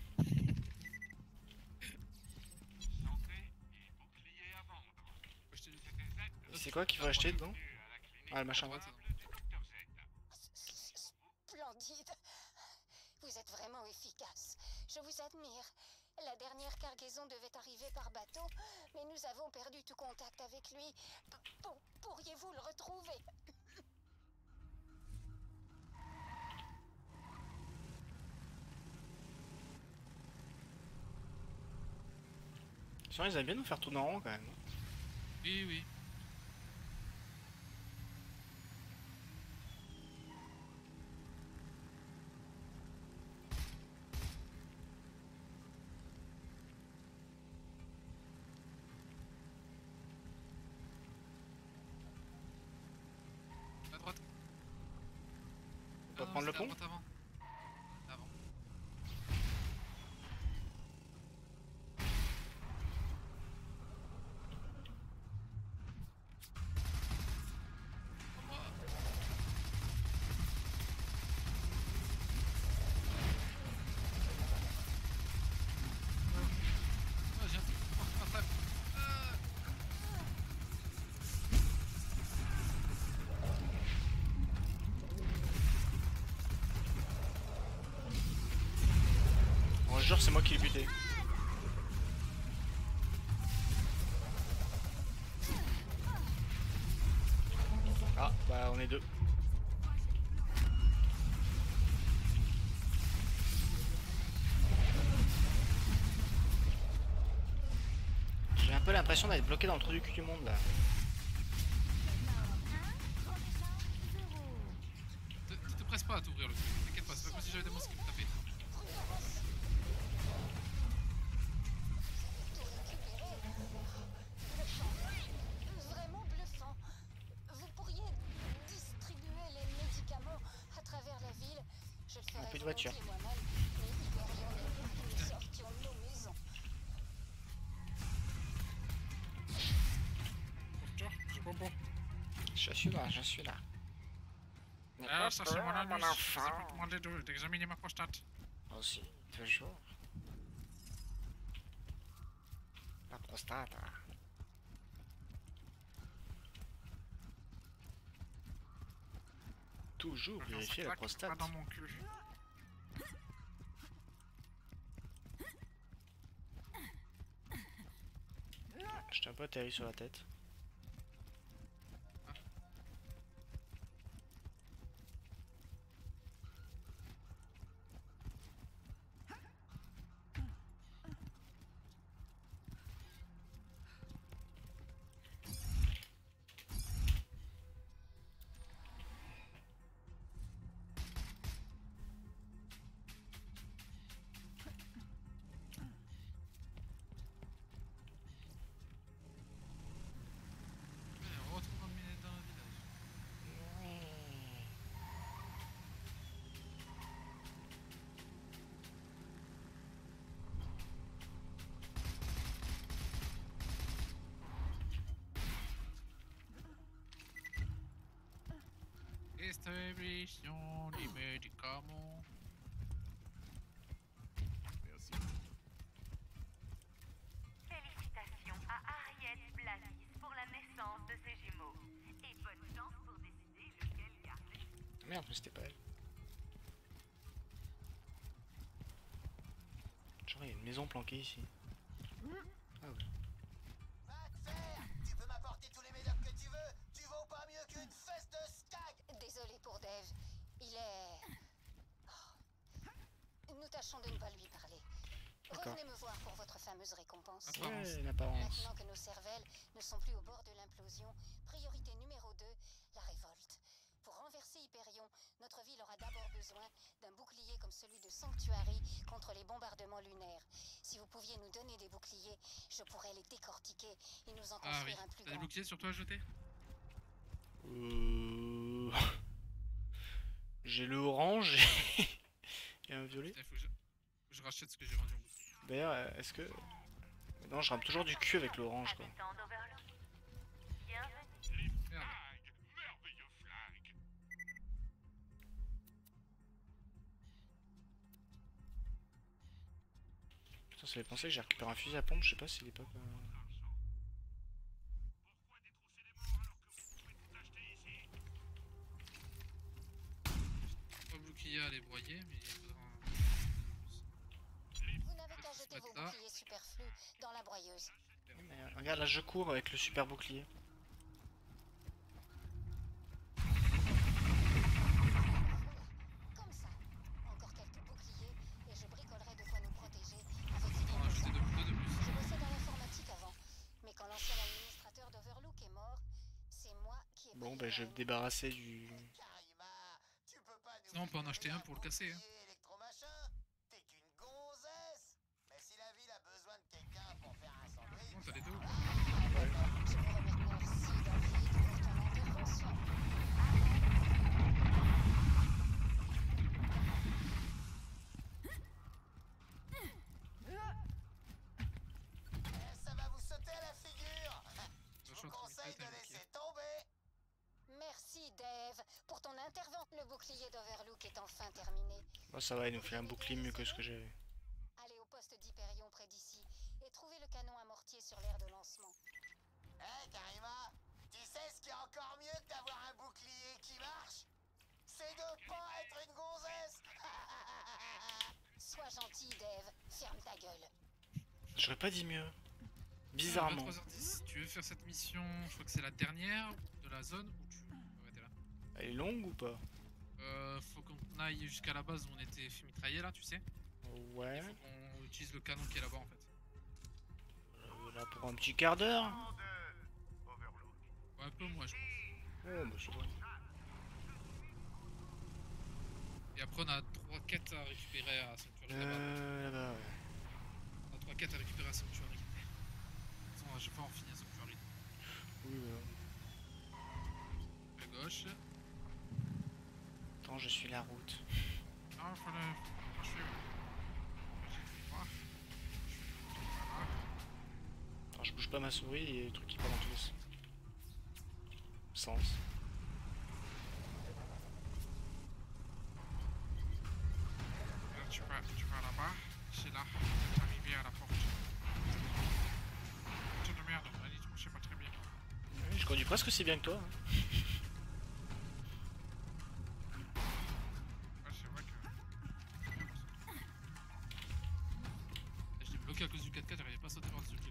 C'est quoi qu'il faut acheter dedans? Ah, le machin. Splendide. Vous êtes vraiment efficace. Je vous admire. La dernière cargaison devait arriver par bateau, mais nous avons perdu tout contact avec lui. P- pour- Pourriez-vous le retrouver? Sinon, ils aiment bien nous faire tourner en rond quand même. Oui, oui. À droite. On peut Ah non, prendre le c'était à pont? droite avant. Avant. Ah, j'ai un truc pour faire un trap. Ah. Bon, je jure, c'est moi qui l'ai buté. Ah, bah on est deux. J'ai un peu l'impression d'être bloqué dans le trou du cul du monde là. Te, te, te presse pas à t'ouvrir le truc, t'inquiète pas, c'est pas comme si j'avais des monstres qui me tapaient. Vraiment bluffant. Vous pourriez distribuer les médicaments à travers la ville. Je le ferais plus de voiture. volontiers moi-même, mais il y a rien de nous sortions de nos maisons. Je suis là, je suis là. Ah, ça c'est mon peur, anus. mon enfant. C'est pour demander de- d'examiner ma prostate. Aussi, toujours. La prostate. hein. Toujours Je vais faire vérifier ça la claque, prostate. pas dans mon cul. Je t'ai un peu atterri sur la tête. Ouais, on retrouve un minute dans le village. Distribution des médicaments. Merci. Félicitations à Ariette Blasis pour la naissance de ses jumeaux. Et bonne chance pour décider lequel garder. Merde, mais c'était pas elle. Genre, il y a une maison planquée ici. Ah ouais. Va te faire! Tu peux m'apporter tous les médocs que tu veux! Tu vaux pas mieux qu'une fesse de stag! Désolé pour Dave. Il est... Oh. Nous tâchons de ne pas lui parler. D'accord. Revenez me voir pour votre fameuse récompense. Apparence. Ouais, l'apparence. Maintenant que nos cervelles ne sont plus au bord de l'implosion, priorité numéro deux, la révolte. Pour renverser Hyperion, notre ville aura d'abord besoin d'un bouclier comme celui de Sanctuary contre les bombardements lunaires. Si vous pouviez nous donner des boucliers, je pourrais les décortiquer et nous en Ah oui. construire un plus T'as des grand. boucliers sur toi à jeter? Euh... J'ai le orange et un violet. Putain, faut que je... faut que je rachète ce que j'ai vendu en boucle. D'ailleurs, euh, est-ce que... Non, je rame toujours du cul avec l'orange, quoi. Habitant d'Overlook. Bienvenue. Merde. Putain, ça fait penser que j'ai récupéré un fusil à pompe, je sais pas s'il est pas... euh, Pas bouclier à les broyer, mais il faudra un... Vous n'avez qu'à jeter vos Là. boucliers superflus dans la broyeuse. Mais, euh, regarde, là je cours avec le super bouclier. Comme ça. Encore quelques boucliers et je bricolerai de quoi nous protéger avec ce On va rajouter deux deux de plus. Je bossais dans l'informatique avant, mais quand l'ancien administrateur d'Overlook est mort, c'est moi qui ai Bon, pris bah le je vais relais. me débarrasser du... Karima, tu peux pas nous Sinon, on peut en filer acheter un pour le casser, hein. bouclier électromachin. T'es qu'une gonzesse. Mais si la ville a besoin de quelqu'un pour faire un sandwich... Non, t'as les deux. Je vous remercie, David, pour ton intervention. Eh, ça va vous sauter à la figure. Je Je vous suis en train de conseille mettre de un laisser tomber. Merci, Dave, pour ton intervention. Le bouclier d'Overlook est enfin terminé. Bon, ça va, il nous fait un bouclier mieux que ce que j'avais. Allez au poste d'Hyperion près d'ici et trouvez le canon à mortier sur l'aire de lancement. Eh, Karima, tu sais ce qui est encore mieux que d'avoir un bouclier qui marche? C'est de pas être une gonzesse. Sois gentil, Dave. Ferme ta gueule. J'aurais pas dit mieux. Bizarrement. vingt-trois heures dix, tu veux faire cette mission, je crois que c'est la dernière de la zone où tu peux arrêter là. Elle est longue ou pas? Euh, faut qu'on aille jusqu'à la base où on était fait mitrailler là, tu sais. Ouais. Faut qu'on utilise le canon qui est là-bas en fait. Euh, là pour un petit quart d'heure. Ouais, un peu moins je pense. Oh, bah c'est bon. Et après on a trois quêtes à récupérer à Sanctuary là-bas. Euh, là-bas, ouais. On a trois quêtes à récupérer à Sanctuary. De toute façon, je vais pas en finir Sanctuary. Oui, voilà. À gauche. Attends, je suis la route. Ah, faut le... faut le suivre. J'ai tout droit. Voilà. Alors, je bouge pas ma souris et le truc qui part dans tous les sens. Là, tu vas, tu vas là-bas. C'est là. T'es arrivé à la porte. Putain de merde, allez, je sais pas très bien. Oui, je conduis presque aussi bien que toi. hein. Ouais, c'est vrai que. Je l'ai bloqué à cause du quatre quatre, j'arrivais pas à sauter par dessus le truc.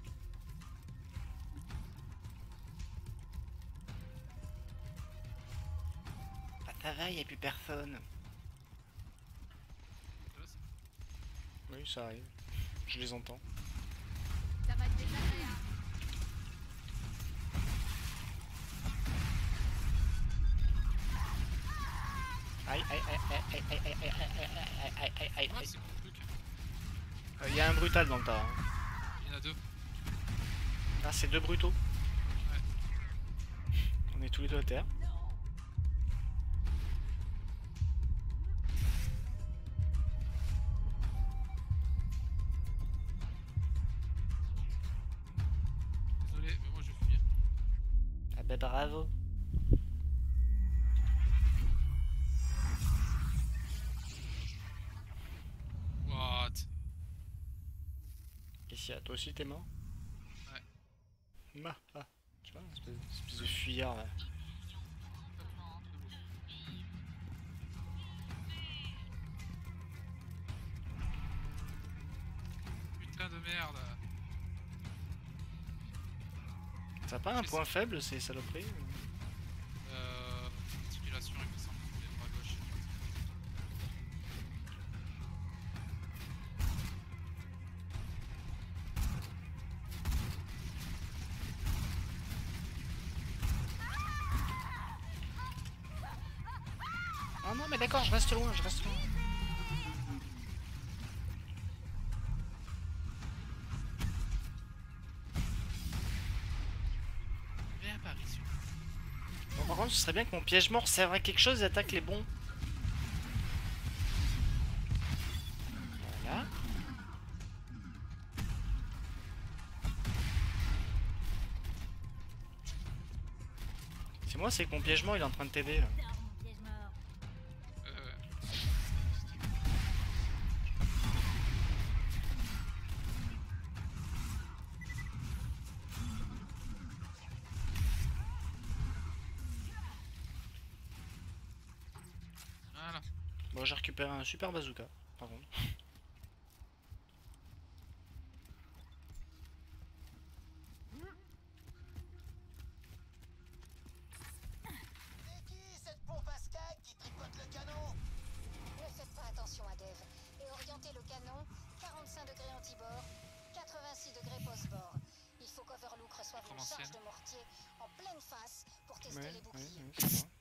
Ah, ça va, y a plus personne. C'est là, c'est- Oui, ça arrive. Je les entends. Ça va être désagréable. Aïe, aïe, aïe, aïe, aïe, aïe, aïe, aïe, aïe, aïe, aïe, aïe, Ah, aïe. c'est mon truc. Euh, y a un brutal dans le tas. hein. Il y en a deux. Ah, c'est deux brutaux. Ouais. On est tous les deux à terre. Désolé, mais moi je fuis. Ah bah bravo. What? Qu'est-ce qu'il y a? Toi aussi t'es mort? Ouais. Bah, ah, tu vois, espèce, espèce de fuyard là. Complètement, debout. Putain de merde. Ça a pas un point faible ces saloperies? Euh. Circulation, il me semble. Les bras gauche. Non, non, mais d'accord, je reste loin, je reste loin. Réapparition. Bon, par contre, ce serait bien que mon piège mort serve à quelque chose et attaque les bons. Voilà. C'est moi, c'est que mon piège mort il est en train de t'aider là. Dors, mon piège mort. Euh, Voilà. Bon, j'ai récupéré un super bazooka, par contre. C'est qui cette pompe à skag qui tripote le canon? Ne faites pas attention à Dave et orientez le canon quarante-cinq degrés anti-bord, quatre-vingt-six degrés post-bord. Il faut qu'Overlook reçoive une Comment charge c'est de mortier en pleine face pour tester Ouais, les ouais, boucliers. ouais, c'est ça.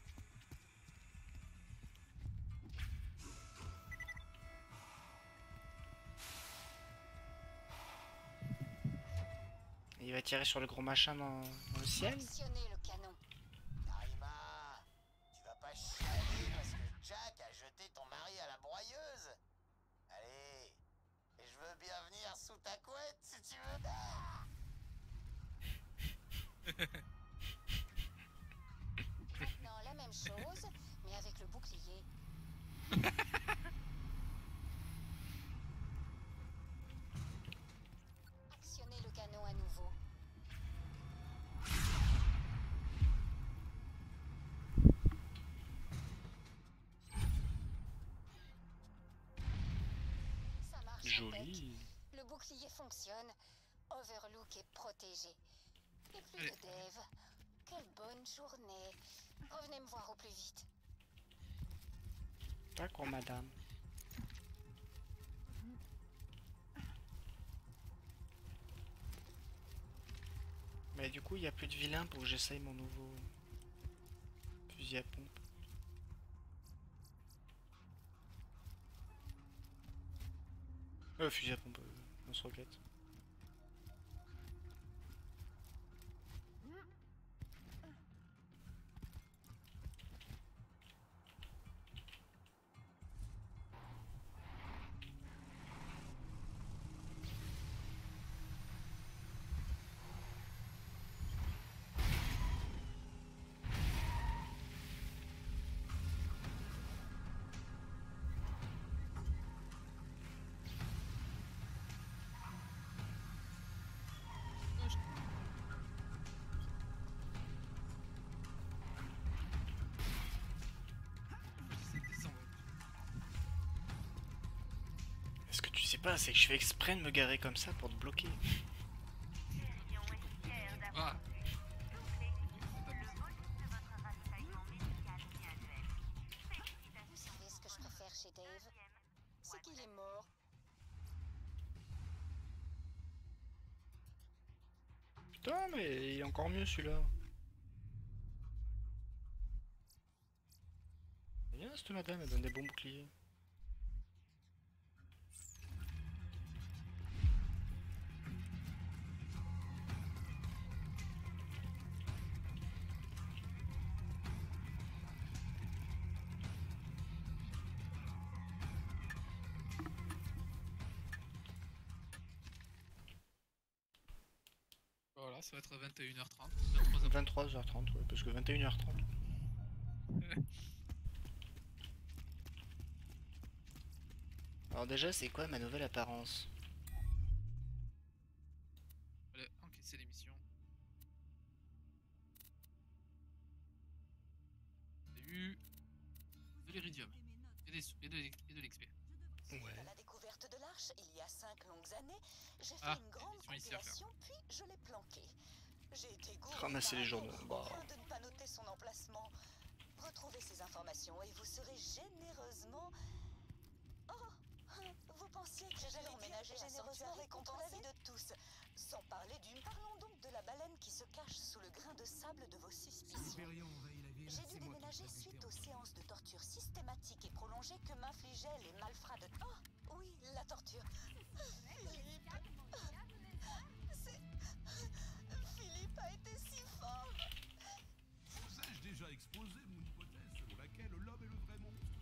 Et il va tirer sur le gros machin dans, dans le ciel. Actionnez le canon. Karima, tu vas pas chialer parce que Jack a jeté ton mari à la broyeuse. Allez, et je veux bien venir sous ta couette si tu veux. Ah, Maintenant, la même chose, mais avec le bouclier. Actionnez le canon à nouveau. Ça marche. Joli. Le bouclier fonctionne. Overlook est protégé. Et plus Allez. de Dave. Quelle bonne journée. Revenez me voir au plus vite. D'accord, madame. Mais du coup, il n'y a plus de vilain pour que j'essaye mon nouveau fusil à pompe. Euh, fusil à pompe, euh, lance-roquette. Ce que tu sais pas, c'est que je fais exprès de me garer comme ça pour te bloquer. Thérion est fier d'avoir Ah. toute l'équipe. Le volume de votre ravitaillement médical vient d'elle. Vous Félicitations. savez ce que je préfère chez Dave? C'est qu'il est mort. Putain, mais il est encore mieux celui-là. C'est bien cette madame, elle donne des bons boucliers. Voilà, ça va être vingt et une heures trente. vingt-trois heures. vingt-trois heures trente, ouais, parce que vingt et une heures trente. Alors déjà, c'est quoi ma nouvelle apparence? Allez, encaisser l'émission. J'ai eu de l'iridium et, des sous- et de, l'ex- et de l'X P. Ouais. À la découverte de l'arche, il y a cinq longues années, j'ai fait Ah, une grande édition ici à faire. compilation, puis je l'ai planqué. J'ai été gourmand Ramasser les par journaux, amour, bah. au point de ne pas noter son emplacement. Retrouvez ces informations et vous serez généreusement... Oh, vous pensiez que j'allais emménager généreusement récompenser la vie de tous. Sans parler du... Parlons donc de la baleine qui se cache sous le grain de sable de vos suspicions. J'ai dû déménager suite aux séances de torture systématiques danger que m'infligeaient les malfrats de... Oh, oui, la torture. Philippe... C'est... Philippe a été si fort. Vous ai-je déjà exposé mon hypothèse selon laquelle l'homme est le vrai monstre?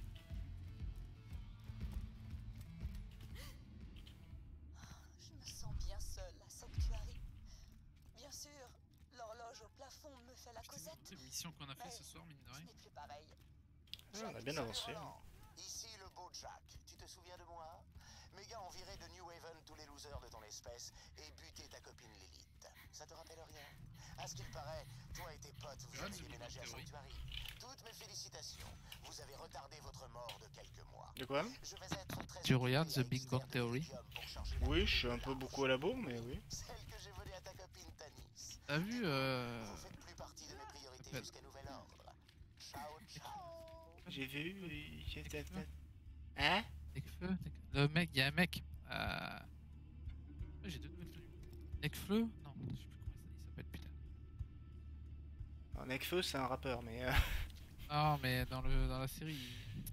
Je me sens bien seule à Sanctuary. Bien sûr, l'horloge au plafond me fait la causette. C'est une mission qu'on a fait ce soir, mine de Ce rien. n'est plus pareil. Ah, on a bien avancé. Ici le beau Jack, tu te souviens de moi? Mes gars ont viré de New Haven tous les losers de ton espèce et buté ta copine Lilith. Ça te rappelle rien? À ce qu'il paraît, toi et tes potes, vous Ouais, avez c'est déménagé à une théorie. Sanctuary. Toutes mes félicitations. Vous avez retardé votre mort de quelques mois. De quoi? Je vais être très Tu regardes occupé The à Big Bang extraire de Theory? l'hélium pour charger la Oui, pompe je suis de un peu Lars. beaucoup à la bourre, mais oui. Celle que j'ai volée à ta copine Tanis. T'as vu euh... Vous faites plus partie de mes priorités Ouais. jusqu'à nouvel ordre. Ciao, ciao. J'ai vu... Hein? Necfeu, Nec- le mec, il y a un mec. Euh... ouais, j'ai deux nouvelles tenues. Necfeu? Non, je sais plus comment il s'appelle, putain. Alors, Nekfeu, c'est un rappeur, mais... euh, Non, mais dans, le, dans la série, il-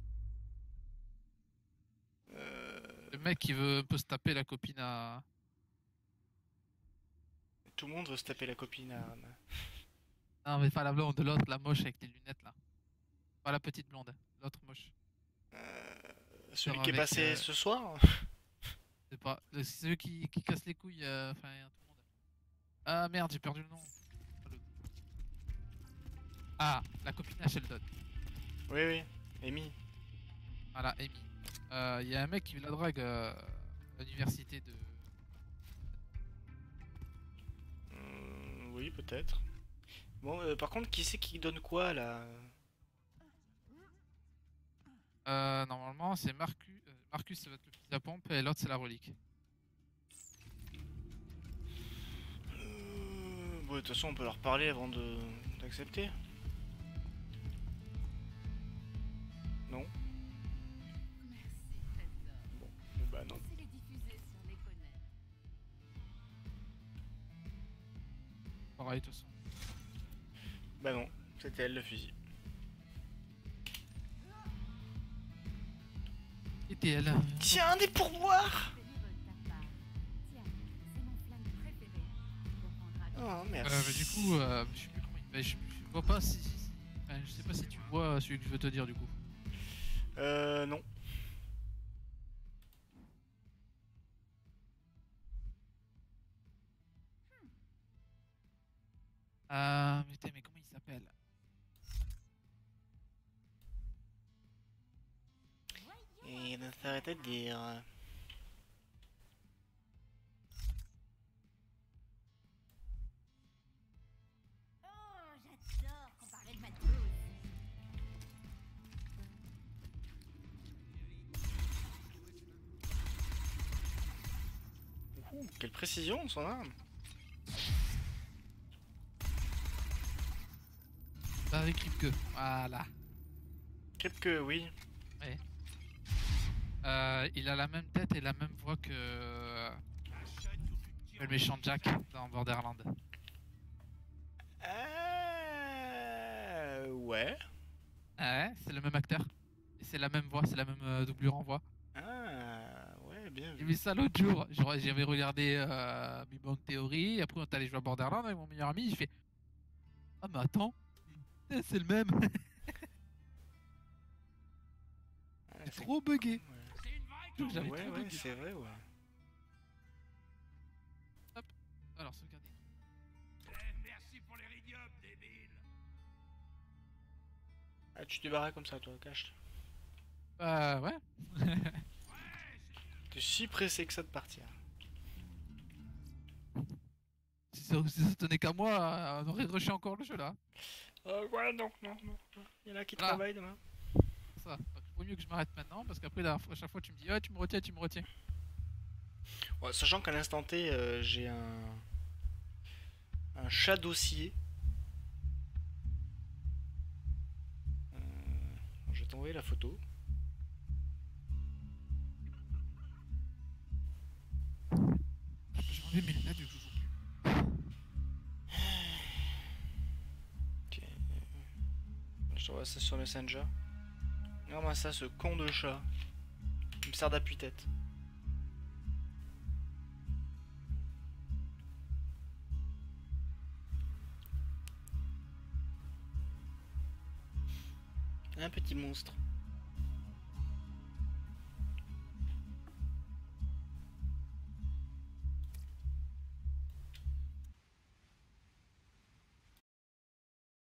euh, le mec qui veut un peu se taper la copine à. tout le monde veut se taper la copine à... Non, mais pas la blonde, l'autre, la moche avec les lunettes là. Pas la petite blonde, l'autre moche. Euh, celui Genre qui est avec, passé euh, ce soir? C'est pas. le- C'est celui qui, qui casse les couilles, euh, enfin, à tout le monde. Ah merde, j'ai perdu le nom. Ah, le- Ah, la copine à Sheldon. Oui, oui. Amy. Voilà, Amy. Euh, Il y a un mec qui la drague euh, à l'université de. Hmm, oui, peut-être. Bon, euh, par contre, qui c'est qui donne quoi, là? Euh, normalement, c'est Marcus. euh, Marcus, ça va être le fusil à pompe et l'autre, c'est la relique. Euh, Bon, de toute façon, on peut leur parler avant de d'accepter. Non? Merci, trésor. Bon, bon, bah non. Laissez-les diffuser sur les connets. Pareil, de toute façon. Bah non, c'était elle le fusil. C'était elle. Tiens, des pourboires! Bénévole ta part. Tiens, c'est mon flingue préféré. Tu comprendras. Oh, merci. Euh, mais du coup, euh, je sais plus comment il. bah, je, je vois pas si. si- si- enfin, je sais pas si tu vois celui que je veux te dire du coup. Euh, non. Euh, mais putain, mais comment il s'appelle? Et il ne s'arrêtait de dire... Oh, j'adore comparer le matos. Ouh, quelle précision de son arme! Ça avec Kripke. Voilà. Kripke, oui. Euh, il a la même tête et la même voix que euh, le méchant Jack dans Borderland. Euh... Ouais. Ah ouais, c'est le même acteur. Et c'est la même voix, c'est la même euh, doublure en voix. Ah, ouais, bien J'ai vu. vu ça l'autre jour. Genre, j'avais regardé euh, Big Bang Theory. Après, on est allé jouer à Borderland avec mon meilleur ami. Je fais ah, mais attends, putain, c'est le même. Ah, C'est trop bugué. Ouais, J'avais ouais, trop ouais, bugué. c'est vrai, ouais. Alors, sauvegardez. Merci pour les ridiums, débile. Ah, tu te barrais comme ça, toi, cache. Bah ouais. T'es si pressé que ça de partir. Si ça, si ça tenait qu'à moi, euh, on aurait rushé encore le jeu là. Euh, ouais, non, non, non. Il y en a qui Voilà. travaillent demain. Ça. Donc, il vaut mieux que je m'arrête maintenant parce qu'après, la- à chaque fois, tu me dis ah, tu me retiens, tu me retiens. Ouais, sachant qu'à l'instant T, euh, j'ai un... un chat dossier. Euh, Je vais t'envoyer la photo. J'ai enlevé mes lunettes du coup. Ok. Je t'envoie ça sur Messenger. Non, moi ça, ce con de chat. Il me sert d'appui-tête. Un petit monstre.